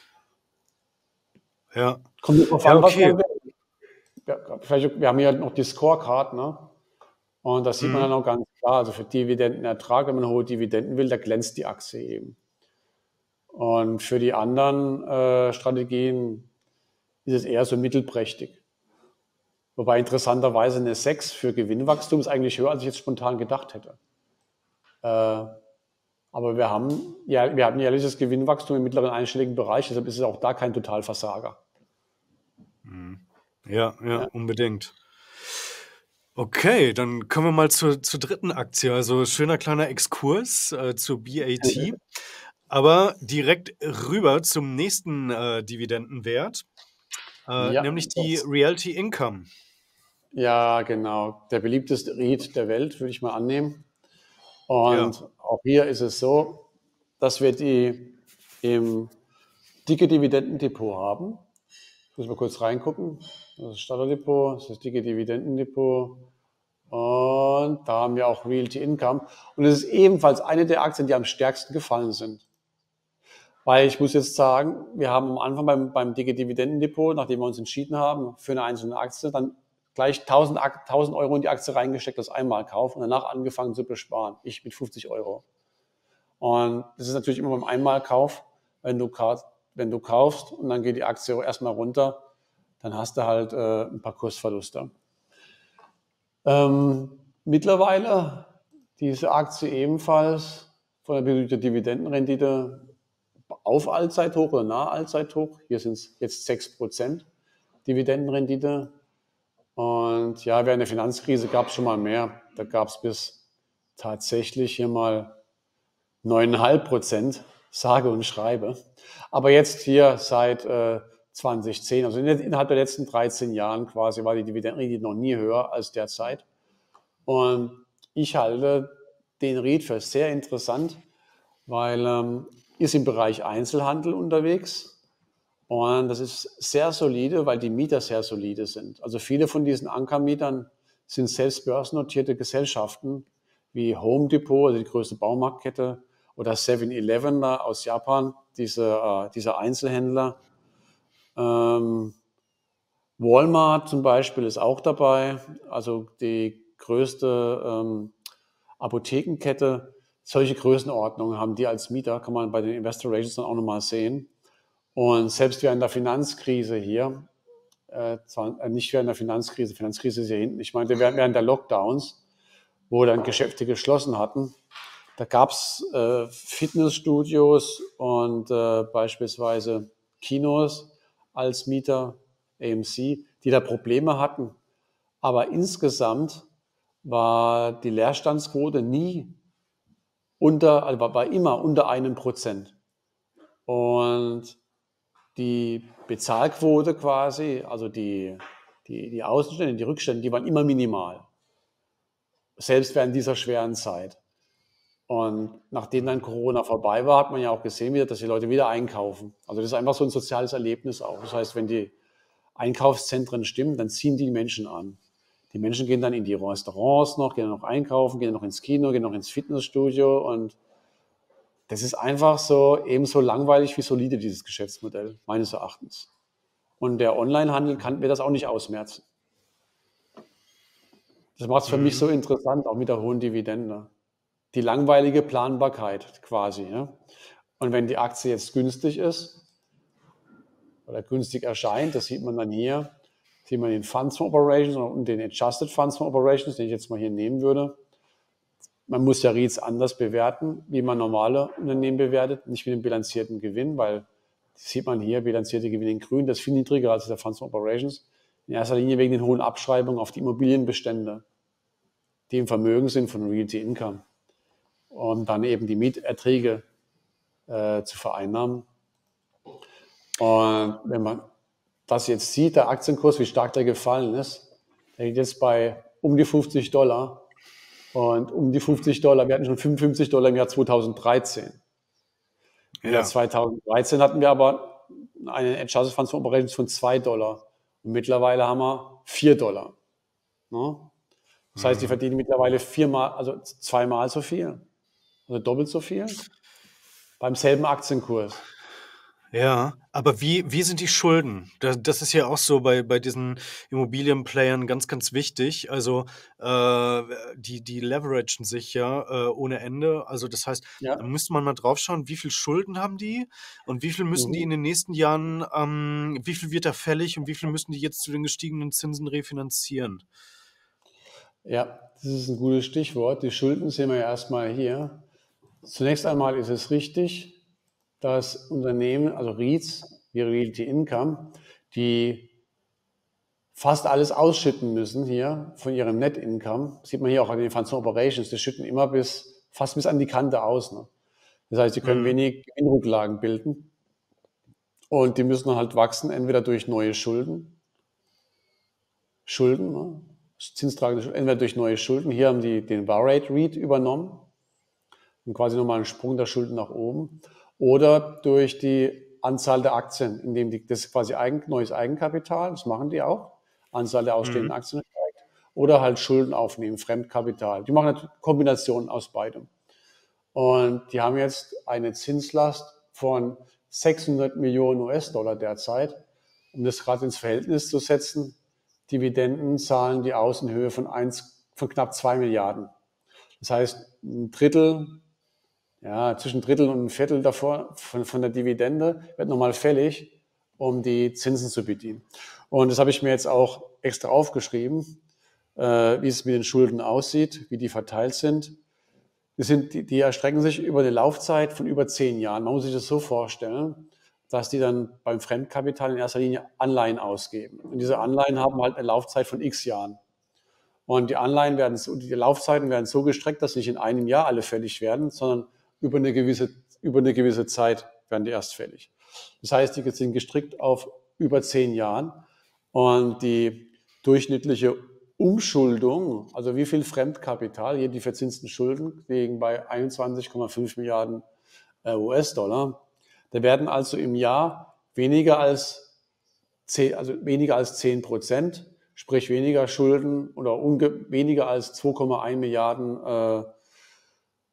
S1: ja.
S2: Kommt drauf
S1: Ja,
S2: an, was
S1: okay.
S2: man will. Ja, vielleicht, wir haben hier noch die Scorecard, ne? Und das sieht man
S1: Mhm.
S2: dann auch ganz klar. Also für Dividendenertrag, wenn man hohe Dividenden will, da glänzt die Aktie eben. Und für die anderen äh, Strategien ist es eher so mittelprächtig. Wobei interessanterweise eine sechs für Gewinnwachstum ist eigentlich höher, als ich jetzt spontan gedacht hätte. Äh, aber wir haben, ja, wir haben jährliches Gewinnwachstum im mittleren einstelligen Bereich, deshalb ist es auch da kein Totalversager.
S1: Mhm. Ja, ja,
S2: Ja,
S1: unbedingt. Okay, dann kommen wir mal zur, zur dritten Aktie. Also schöner kleiner Exkurs äh, zur B A T. Aber direkt rüber zum nächsten äh, Dividendenwert, äh,
S2: ja,
S1: nämlich die
S2: das,
S1: Realty Income.
S2: ja, genau. Der beliebteste REIT der Welt, würde ich mal annehmen.
S1: Ja.
S2: Und auch hier ist es so, dass wir die im dicke Dividendendepot haben. Ich muss mal kurz reingucken. Das ist das Starterdepot, das ist das dicke Dividendendepot. Und da haben wir auch Realty Income. Und es ist ebenfalls eine der Aktien, die am stärksten gefallen sind. Weil ich muss jetzt sagen, wir haben am Anfang beim, beim dicke Dividendendepot, nachdem wir uns entschieden haben für eine einzelne Aktie, dann gleich tausend, tausend Euro in die Aktie reingesteckt als Einmalkauf und danach angefangen zu besparen. Ich mit fünfzig Euro. Und das ist natürlich immer beim Einmalkauf, wenn du, wenn du kaufst und dann geht die Aktie erstmal runter, dann hast du halt äh, ein paar Kursverluste. Ähm, mittlerweile diese Aktie ebenfalls von der Dividendenrendite auf Allzeithoch oder nahe Allzeithoch. Hier sind es jetzt sechs Prozent Dividendenrendite. Und ja, während der Finanzkrise gab es schon mal mehr. Da gab es bis tatsächlich hier mal neun Komma fünf Prozent, sage und schreibe. Aber jetzt hier seit äh, zwanzig zehn, also innerhalb der letzten dreizehn Jahren quasi, war die Dividendenrendite noch nie höher als derzeit. Und ich halte den REIT für sehr interessant, weil ähm, ist im Bereich Einzelhandel unterwegs und das ist sehr solide, weil die Mieter sehr solide sind. Also viele von diesen Ankermietern sind selbst börsennotierte Gesellschaften wie Home Depot, also die größte Baumarktkette, oder seven eleven da aus Japan, diese, äh, diese Einzelhändler. Ähm, Walmart zum Beispiel ist auch dabei, also die größte ähm, Apothekenkette. Solche Größenordnungen haben die als Mieter, kann man bei den Investor Relations dann auch nochmal sehen. Und selbst während der Finanzkrise hier, äh, zwar, äh, nicht während der Finanzkrise, Finanzkrise ist hier hinten, ich meinte während, während der Lockdowns, wo dann Geschäfte geschlossen hatten, da gab es äh, Fitnessstudios und äh, beispielsweise Kinos als Mieter, A M C, die da Probleme hatten. Aber insgesamt war die Leerstandsquote nie unter, also war, war immer unter einem Prozent. Und die Bezahlquote quasi, also die, die, die Außenstände, die Rückstände, die waren immer minimal. Selbst während dieser schweren Zeit. Und nachdem dann Corona vorbei war, hat man ja auch gesehen wieder, dass die Leute wieder einkaufen. Also das ist einfach so ein soziales Erlebnis auch. Das heißt, wenn die Einkaufszentren stimmen, dann ziehen die Menschen an. Die Menschen gehen dann in die Restaurants noch, gehen noch einkaufen, gehen noch ins Kino, gehen noch ins Fitnessstudio. Und das ist einfach so ebenso langweilig wie solide, dieses Geschäftsmodell, meines Erachtens. Und der Onlinehandel kann mir das auch nicht ausmerzen. Das macht es für mich so interessant, auch mit der hohen Dividende. Die langweilige Planbarkeit quasi. Ja? Und wenn die Aktie jetzt günstig ist oder günstig erscheint, das sieht man dann hier, sieht man den Funds from Operations und den Adjusted Funds from Operations, den ich jetzt mal hier nehmen würde. Man muss ja REITs anders bewerten, wie man normale Unternehmen bewertet, nicht wie den bilanzierten Gewinn, weil das sieht man hier, bilanzierte Gewinne in grün, das ist viel niedriger als der Funds from Operations. In erster Linie wegen den hohen Abschreibungen auf die Immobilienbestände, die im Vermögen sind von Realty Income. Um dann eben die Mieterträge äh, zu vereinnahmen. Und wenn man das jetzt sieht, der Aktienkurs, wie stark der gefallen ist, der liegt jetzt bei um die fünfzig Dollar. Und um die fünfzig Dollar, wir hatten schon fünfundfünfzig Dollar im Jahr zweitausenddreizehn. Im
S1: Ja.
S2: Jahr zweitausenddreizehn hatten wir aber einen Adjusted Funds from Operations von zwei Dollar. Und mittlerweile haben wir vier Dollar. Ne? Das heißt, die verdienen mittlerweile viermal, also zweimal so viel. Also doppelt so viel beim selben Aktienkurs.
S1: Ja, aber wie, wie sind die Schulden? Da, das ist ja auch so bei, bei diesen Immobilienplayern ganz, ganz wichtig. Also äh, die, die leveragen sich ja äh, ohne Ende. Also das heißt, da
S2: Ja.
S1: müsste man mal drauf schauen, wie viel Schulden haben die und wie viel müssen die in
S2: Mhm.
S1: den nächsten Jahren, ähm, wie viel wird da fällig und wie viel müssen die jetzt zu den gestiegenen Zinsen refinanzieren?
S2: Ja, das ist ein gutes Stichwort. Die Schulden sehen wir ja erstmal hier. Zunächst einmal ist es richtig, dass Unternehmen, also REITs, wie Realty Income, die fast alles ausschütten müssen hier von ihrem Net Income. Sieht man hier auch an den Funds from Operations, die schütten immer bis, fast bis an die Kante aus. Ne? Das heißt, sie können
S1: Mhm.
S2: wenig Gewinnrücklagen bilden und die müssen halt wachsen, entweder durch neue Schulden, Schulden, ne? Zinstragende Schulden, entweder durch neue Schulden. Hier haben die den Var-Rate REIT übernommen und quasi nochmal einen Sprung der Schulden nach oben. Oder durch die Anzahl der Aktien, indem die, das ist quasi Eigen, neues Eigenkapital, das machen die auch, Anzahl der ausstehenden
S1: Mhm.
S2: Aktien steigt. Oder halt Schulden aufnehmen, Fremdkapital. Die machen eine Kombination aus beidem. Und die haben jetzt eine Zinslast von sechshundert Millionen U S-Dollar derzeit. Um das gerade ins Verhältnis zu setzen, Dividenden zahlen die aus in Höhe von, eins, von knapp zwei Milliarden. Das heißt, ein Drittel, ja, zwischen Drittel und ein Viertel davor von, von der Dividende wird nochmal fällig, um die Zinsen zu bedienen. Und das habe ich mir jetzt auch extra aufgeschrieben, äh, wie es mit den Schulden aussieht, wie die verteilt sind. Die, sind, die, die erstrecken sich über eine Laufzeit von über zehn Jahren. Man muss sich das so vorstellen, dass die dann beim Fremdkapital in erster Linie Anleihen ausgeben. Und diese Anleihen haben halt eine Laufzeit von x Jahren. Und die Anleihen werden, so- die Laufzeiten werden so gestreckt, dass nicht in einem Jahr alle fällig werden, sondern über eine gewisse, über eine gewisse Zeit werden die erst fällig. Das heißt, die sind gestrickt auf über zehn Jahren und die durchschnittliche Umschuldung, also wie viel Fremdkapital, hier die verzinsten Schulden, liegen bei einundzwanzig Komma fünf Milliarden äh, U S-Dollar. Da werden also im Jahr weniger als zehn, also weniger als zehn Prozent, sprich weniger Schulden oder unge weniger als zwei Komma eins Milliarden äh,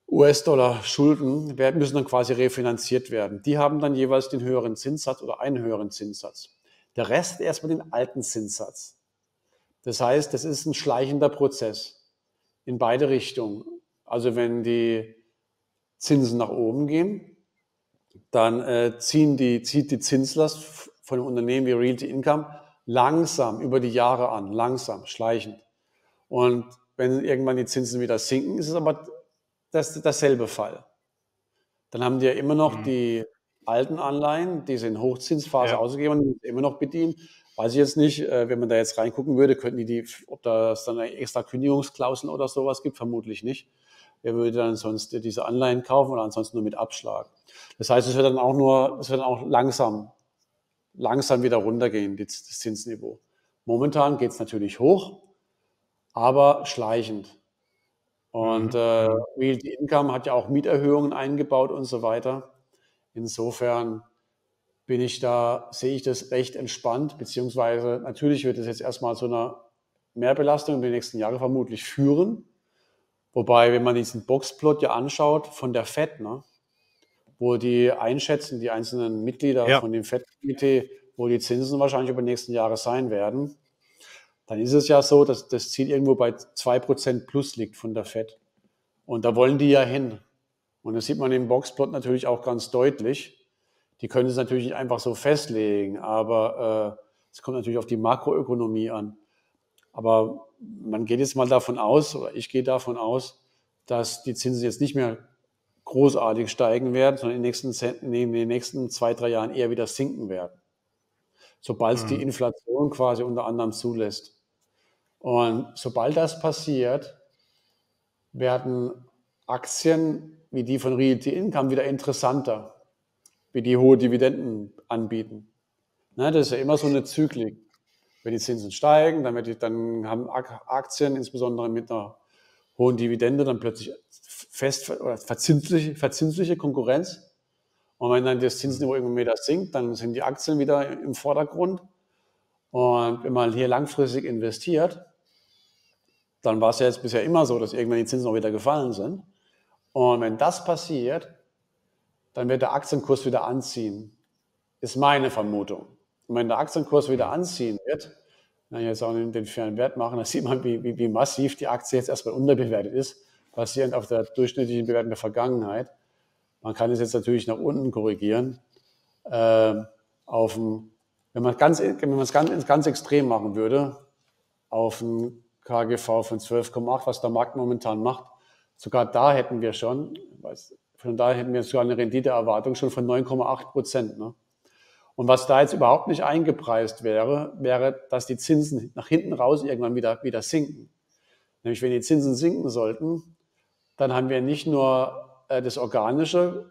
S2: U S-Dollar-Schulden werden, müssen dann quasi refinanziert werden. Die haben dann jeweils den höheren Zinssatz oder einen höheren Zinssatz. Der Rest hat erstmal den alten Zinssatz. Das heißt, das ist ein schleichender Prozess in beide Richtungen. Also wenn die Zinsen nach oben gehen, dann äh, ziehen die, zieht die Zinslast von einem Unternehmen wie Realty Income langsam über die Jahre an, langsam, schleichend. Und wenn irgendwann die Zinsen wieder sinken, ist es aber das, dasselbe Fall. Dann haben die ja immer noch
S1: Mhm.
S2: die alten Anleihen, die sie in Hochzinsphase
S1: Ja.
S2: ausgegeben haben, immer noch bedienen. Weiß ich jetzt nicht, äh, wenn man da jetzt reingucken würde, könnten die, die ob das dann eine extra Kündigungsklauseln oder sowas gibt, vermutlich nicht. Wer würde dann sonst diese Anleihen kaufen oder ansonsten nur mit Abschlag? Das heißt, es wird dann auch nur, es wird dann auch langsam, langsam wieder runtergehen, das Zinsniveau. Momentan geht es natürlich hoch, aber schleichend. Und
S1: Mhm.
S2: äh,
S1: Mhm.
S2: Realty Income hat ja auch Mieterhöhungen eingebaut und so weiter. Insofern bin ich da, sehe ich das recht entspannt, beziehungsweise natürlich wird es jetzt erstmal zu einer Mehrbelastung in den nächsten Jahren vermutlich führen. Wobei, wenn man diesen Boxplot ja anschaut von der Fed, ne, wo die einschätzen, die einzelnen Mitglieder
S1: Ja.
S2: von dem Fed-Komitee, wo die Zinsen wahrscheinlich über die nächsten Jahre sein werden, dann ist es ja so, dass das Ziel irgendwo bei zwei Prozent plus liegt von der Fed. Und da wollen die ja hin. Und das sieht man im Boxplot natürlich auch ganz deutlich. Die können es natürlich nicht einfach so festlegen, aber äh, es kommt natürlich auf die Makroökonomie an. Aber man geht jetzt mal davon aus, oder ich gehe davon aus, dass die Zinsen jetzt nicht mehr großartig steigen werden, sondern in den nächsten, in den nächsten zwei, drei Jahren eher wieder sinken werden, sobald es die
S1: Mhm.
S2: Inflation quasi unter anderem zulässt. Und sobald das passiert, werden Aktien wie die von Realty Income wieder interessanter, wie die hohe Dividenden anbieten. Ne, das ist ja immer so eine Zyklik. Wenn die Zinsen steigen, dann, wird die, dann haben Aktien, insbesondere mit einer hohen Dividende, dann plötzlich fest oder verzinsliche, verzinsliche Konkurrenz. Und wenn dann das
S1: Mhm.
S2: Zinsniveau irgendwann wieder sinkt, dann sind die Aktien wieder im Vordergrund. Und wenn man hier langfristig investiert, dann war es ja jetzt bisher immer so, dass irgendwann die Zinsen auch wieder gefallen sind. Und wenn das passiert, dann wird der Aktienkurs wieder anziehen. Ist meine Vermutung. Und wenn der Aktienkurs wieder
S1: Mhm.
S2: anziehen wird, wenn ich jetzt auch den fairen Wert machen, dann sieht man, wie, wie, wie massiv die Aktie jetzt erstmal unterbewertet ist, basierend auf der durchschnittlichen Bewertung der Vergangenheit. Man kann es jetzt natürlich nach unten korrigieren. Äh, auf ein, wenn man ganz, wenn man es ganz, ganz extrem machen würde, auf ein K G V von zwölf Komma acht, was der Markt momentan macht, sogar da hätten wir schon, von daher hätten wir sogar eine Renditeerwartung schon von neun Komma acht Prozent. Ne? Und was da jetzt überhaupt nicht eingepreist wäre, wäre, dass die Zinsen nach hinten raus irgendwann wieder, wieder sinken. Nämlich wenn die Zinsen sinken sollten, dann haben wir nicht nur äh, das organische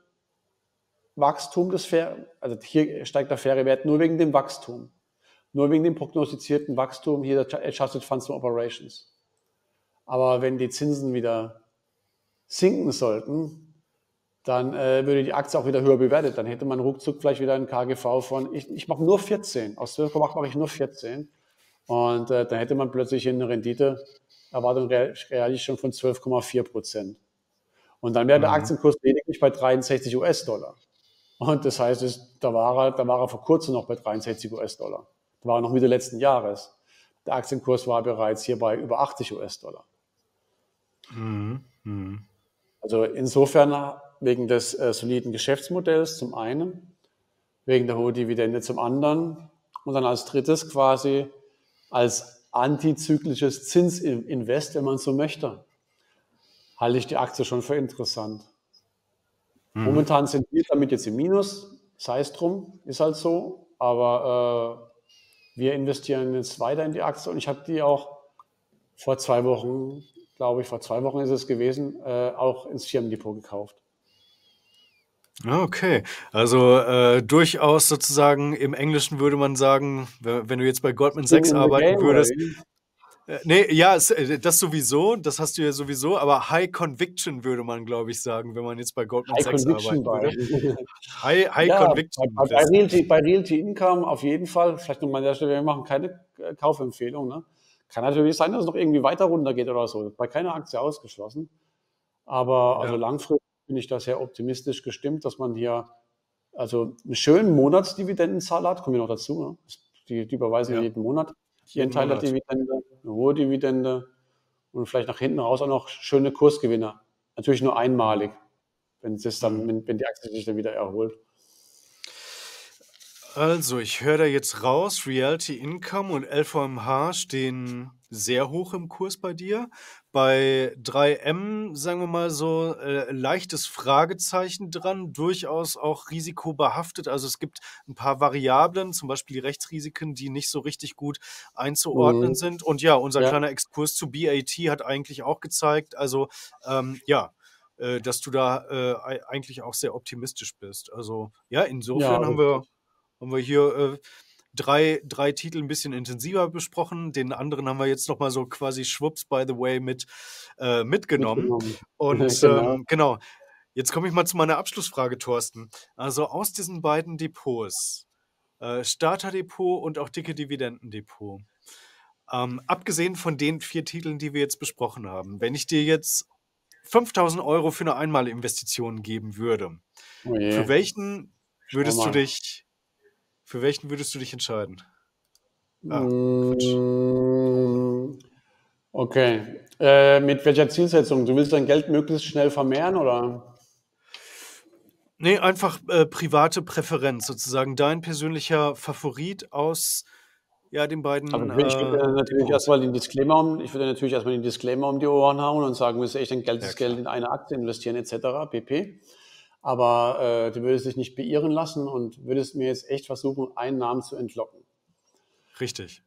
S2: Wachstum des Fair, also hier steigt der faire Wert nur wegen dem Wachstum, nur wegen dem prognostizierten Wachstum hier der Adjusted Funds from Operations. Aber wenn die Zinsen wieder sinken sollten, dann äh, würde die Aktie auch wieder höher bewertet. Dann hätte man ruckzuck vielleicht wieder ein K G V von, ich, ich mache nur vierzehn, aus zwölf Komma acht mache ich nur vierzehn. Und äh, dann hätte man plötzlich eine Renditeerwartung realistisch schon von zwölf Komma vier Prozent. Und dann wäre der
S1: Mhm.
S2: Aktienkurs lediglich bei dreiundsechzig US-Dollar. Und das heißt, es, da, war er, da war er vor kurzem noch bei dreiundsechzig US-Dollar. Da war er noch Mitte letzten Jahres. Der Aktienkurs war bereits hier bei über achtzig US-Dollar.
S1: Mhm. Mhm.
S2: Also insofern wegen des äh, soliden Geschäftsmodells zum einen, wegen der hohen Dividende zum anderen und dann als drittes quasi als antizyklisches Zinsinvest, wenn man so möchte, halte ich die Aktie schon für interessant.
S1: Mhm.
S2: Momentan sind wir damit jetzt im Minus, sei es drum, ist halt so, aber äh, wir investieren jetzt weiter in die Aktie und ich habe die auch vor zwei Wochen, glaube ich, vor zwei Wochen ist es gewesen, äh, auch ins Firmendepot gekauft.
S1: Ah, okay. Also, äh, durchaus sozusagen im Englischen würde man sagen, we wenn du jetzt bei Goldman
S2: Skin
S1: Sachs
S2: in the
S1: arbeiten
S2: game, oder
S1: würdest
S2: wie?
S1: äh, ne, ja, es äh, das sowieso, das hast du ja sowieso, aber High Conviction würde man, glaube ich, sagen, wenn man jetzt bei Goldman
S2: High
S1: Sachs
S2: Conviction
S1: arbeiten
S2: bei.
S1: würde. High High
S2: Ja, bei,
S1: Conviction
S2: bei, bei,
S1: Investment.
S2: Realty, bei Realty Income auf jeden Fall. Vielleicht nochmal an der Stelle, wir machen keine äh, Kaufempfehlung. Ne? Kann natürlich sein, dass es noch irgendwie weiter runtergeht oder so. Bei keiner Aktie ausgeschlossen. Aber also
S1: Ja,
S2: langfristig bin ich da sehr optimistisch gestimmt, dass man hier also einen schönen Monatsdividendenzahl hat, kommt ja noch dazu, ne? Die, die überweisen ja
S1: ja,
S2: jeden Monat ihren
S1: jeden
S2: Teil der
S1: Monat.
S2: Dividende, eine hohe Dividende und vielleicht nach hinten raus auch noch schöne Kursgewinne. Natürlich nur
S1: Mhm.
S2: einmalig, wenn es dann,
S1: Mhm.
S2: wenn, wenn die Aktie sich dann wieder erholt.
S1: Also, ich höre da jetzt raus, Realty Income und L V M H stehen sehr hoch im Kurs bei dir. Bei drei M, sagen wir mal so, äh, leichtes Fragezeichen dran, durchaus auch risikobehaftet. Also es gibt ein paar Variablen, zum Beispiel die Rechtsrisiken, die nicht so richtig gut einzuordnen
S2: Mhm.
S1: sind. Und ja, unser
S2: Ja,
S1: kleiner Exkurs zu B A T hat eigentlich auch gezeigt, also ähm, ja, äh, dass du da äh, ei- eigentlich auch sehr optimistisch bist. Also ja,
S2: ja,
S1: insofern haben wir haben wir hier äh, drei, drei Titel ein bisschen intensiver besprochen. Den anderen haben wir jetzt noch mal so quasi schwupps, by the way, mit äh, mitgenommen.
S2: mitgenommen.
S1: Und
S2: Genau.
S1: ähm, genau, jetzt komme ich mal zu meiner Abschlussfrage, Thorsten. Also aus diesen beiden Depots, äh, Starterdepot und auch dicke Dividendendepot, ähm, abgesehen von den vier Titeln, die wir jetzt besprochen haben, wenn ich dir jetzt fünftausend Euro für eine Einmalinvestition geben würde,
S2: Oh
S1: für
S2: je,
S1: welchen
S2: schau
S1: würdest du
S2: mal.
S1: dich für welchen würdest du dich entscheiden? Ah, Quatsch.
S2: Mm, okay. Äh, mit welcher Zielsetzung? Du willst dein Geld möglichst schnell vermehren oder?
S1: Ne, einfach, äh, private Präferenz, sozusagen dein persönlicher Favorit aus, ja, den
S2: Also
S1: beiden,
S2: ich
S1: äh,
S2: würde natürlich
S1: Depots.
S2: erstmal den Disclaimer um, ich würde natürlich erstmal den Disclaimer um die Ohren hauen und sagen, müsste echt dein
S1: Ja,
S2: ganzes Geld
S1: klar.
S2: in eine Aktie investieren et cetera pp. Aber äh, du würdest dich nicht beirren lassen und würdest mir jetzt echt versuchen, einen Namen zu entlocken.
S1: Richtig.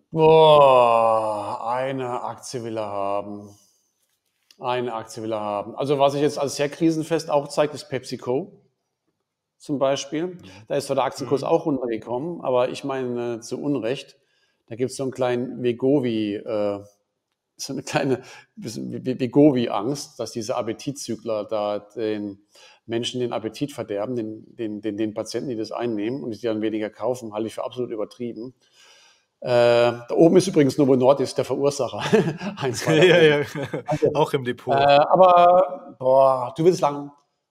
S2: Boah, eine Aktie will er haben. Eine Aktie will er haben. Also was sich jetzt als sehr krisenfest auch zeigt, ist PepsiCo zum Beispiel.
S1: Mhm.
S2: Da ist zwar der Aktienkurs
S1: Mhm.
S2: auch runtergekommen, aber ich meine äh, zu Unrecht. Da gibt es so einen kleinen Vegovi, äh, so eine kleine bisschen Vegovi-Angst, dass diese Appetitzügler da den Menschen den Appetit verderben, den, den, den, den Patienten, die das einnehmen und die dann weniger kaufen, halte ich für absolut übertrieben. Äh, da oben ist übrigens Novo Nordisk der Verursacher, eins weiter
S1: Ja,
S2: oben.
S1: ja,
S2: Also,
S1: auch im
S2: äh,
S1: Depot.
S2: aber boah, du willst lang,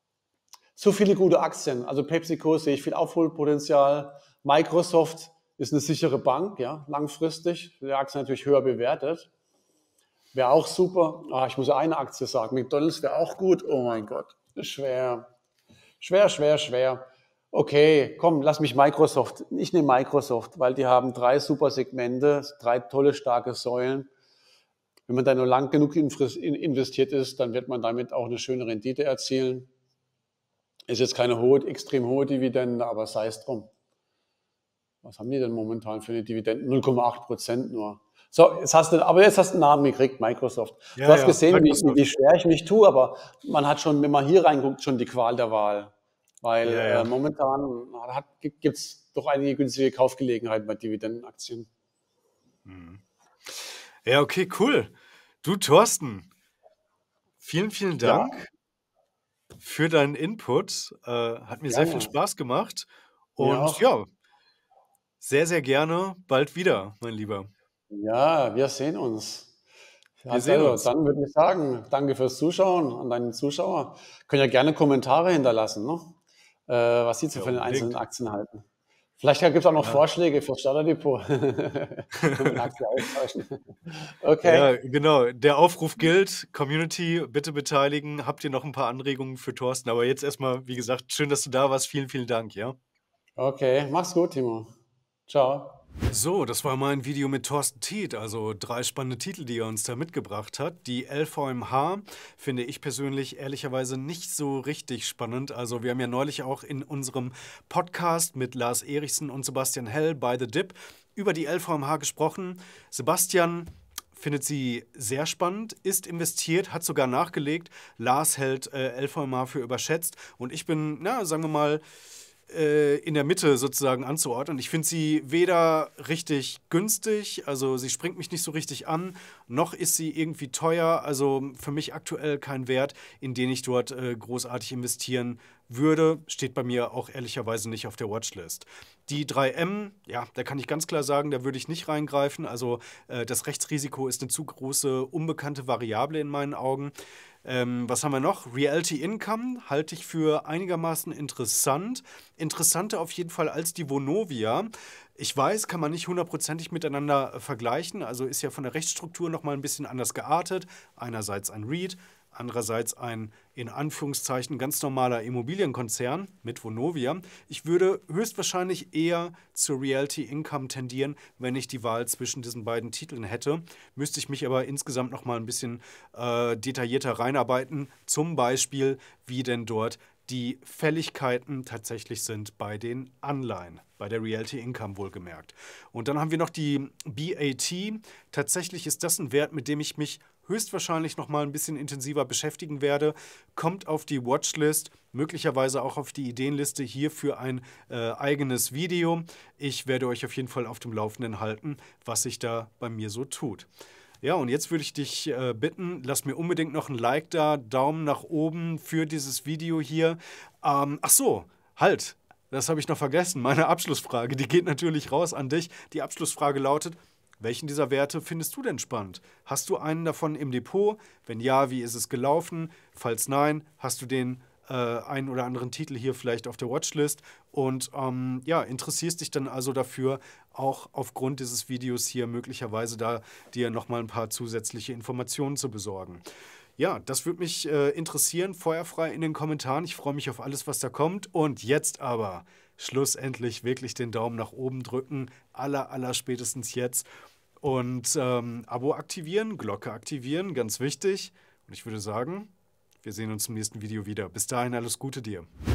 S2: so viele gute Aktien. Also PepsiCo sehe ich viel Aufholpotenzial. Microsoft ist eine sichere Bank, ja, langfristig. Die Aktie natürlich höher bewertet. Wäre auch super. Ah, ich muss eine Aktie sagen. McDonald's wäre auch gut. Oh mein Gott. Schwer. Schwer, schwer, schwer. Okay, komm, lass mich Microsoft. Ich nehme Microsoft, weil die haben drei super Segmente, drei tolle, starke Säulen. Wenn man da nur lang genug investiert ist, dann wird man damit auch eine schöne Rendite erzielen. Ist jetzt keine hohe, extrem hohe Dividende, aber sei es drum. Was haben die denn momentan für eine Dividende? null Komma acht Prozent nur. So, jetzt hast du, aber jetzt hast du einen Namen gekriegt, Microsoft. Du
S1: Ja,
S2: hast
S1: ja,
S2: gesehen, wie, wie, wie
S1: Microsoft.
S2: schwer ich mich tue, aber man hat schon, wenn man hier reinguckt, schon die Qual der Wahl. Weil
S1: Ja,
S2: äh,
S1: ja.
S2: momentan gibt es doch einige günstige Kaufgelegenheiten bei Dividendenaktien.
S1: Mhm. Ja, okay, cool. Du, Thorsten, vielen, vielen
S2: Ja,
S1: Dank für deinen Input. Äh, hat mir sehr viel
S2: gerne.
S1: Spaß gemacht
S2: Mir
S1: und
S2: auch.
S1: ja, sehr, sehr gerne bald wieder, mein Lieber.
S2: Ja, wir sehen uns.
S1: Wir
S2: Hat
S1: sehen
S2: also,
S1: uns.
S2: dann würde ich sagen, danke fürs Zuschauen an deinen Zuschauer. Können ja gerne Kommentare hinterlassen, ne? Äh, was Sie zu
S1: Ja,
S2: von den einzelnen
S1: unbedingt.
S2: Aktien halten. Vielleicht gibt es auch noch
S1: Ja.
S2: Vorschläge fürs Starterdepot. Können wir eine Aktie austauschen. Okay,
S1: Ja, genau. Der Aufruf gilt. Community, bitte beteiligen. Habt ihr noch ein paar Anregungen für Thorsten? Aber jetzt erstmal, wie gesagt, schön, dass du da warst. Vielen, vielen Dank, ja?
S2: okay, mach's gut, Timo. Ciao.
S1: So, das war mein Video mit Thorsten Tiet, also drei spannende Titel, die er uns da mitgebracht hat. Die L V M H finde ich persönlich ehrlicherweise nicht so richtig spannend. Also wir haben ja neulich auch in unserem Podcast mit Lars Erichsen und Sebastian Hell bei The Dip über die L V M H gesprochen. Sebastian findet sie sehr spannend, ist investiert, hat sogar nachgelegt. Lars hält äh, L V M H für überschätzt und ich bin, na, sagen wir mal, äh, in der Mitte sozusagen anzuordnen. Ich finde sie weder richtig günstig, also sie springt mich nicht so richtig an, noch ist sie irgendwie teuer. Also für mich aktuell kein Wert, in den ich dort äh, großartig investieren würde. Steht bei mir auch ehrlicherweise nicht auf der Watchlist. Die drei M, ja, da kann ich ganz klar sagen, da würde ich nicht reingreifen. Also äh, das Rechtsrisiko ist eine zu große, unbekannte Variable in meinen Augen. Ähm, was haben wir noch? Reality Income halte ich für einigermaßen interessant. Interessanter auf jeden Fall als die Vonovia. Ich weiß, kann man nicht hundertprozentig miteinander äh, vergleichen. Also ist ja von der Rechtsstruktur nochmal ein bisschen anders geartet. Einerseits ein REIT, andererseits ein in Anführungszeichen ganz normaler Immobilienkonzern mit Vonovia. Ich würde höchstwahrscheinlich eher zur Realty Income tendieren, wenn ich die Wahl zwischen diesen beiden Titeln hätte. Müsste ich mich aber insgesamt noch mal ein bisschen äh, detaillierter reinarbeiten. Zum Beispiel, wie denn dort die Fälligkeiten tatsächlich sind bei den Anleihen, bei der Realty Income wohlgemerkt. Und dann haben wir noch die B A T. Tatsächlich ist das ein Wert, mit dem ich mich höchstwahrscheinlich noch mal ein bisschen intensiver beschäftigen werde. Kommt auf die Watchlist, möglicherweise auch auf die Ideenliste hier für ein äh, eigenes Video. Ich werde euch auf jeden Fall auf dem Laufenden halten, was sich da bei mir so tut. Ja, und jetzt würde ich dich äh, bitten, lass mir unbedingt noch ein Like da, Daumen nach oben für dieses Video hier. Ähm, ach so, halt, das habe ich noch vergessen. Meine Abschlussfrage, die geht natürlich raus an dich. Die Abschlussfrage lautet: Welchen dieser Werte findest du denn spannend? Hast du einen davon im Depot? Wenn ja, wie ist es gelaufen? Falls nein, hast du den äh, einen oder anderen Titel hier vielleicht auf der Watchlist und ähm, ja, interessierst dich dann also dafür, auch aufgrund dieses Videos hier möglicherweise da dir nochmal ein paar zusätzliche Informationen zu besorgen. Ja, das würde mich äh, interessieren. Feuerfrei in den Kommentaren. Ich freue mich auf alles, was da kommt. Und jetzt aber schlussendlich wirklich den Daumen nach oben drücken. Aller, aller spätestens jetzt. Und ähm, Abo aktivieren, Glocke aktivieren, ganz wichtig. Und ich würde sagen, wir sehen uns im nächsten Video wieder. Bis dahin alles Gute dir.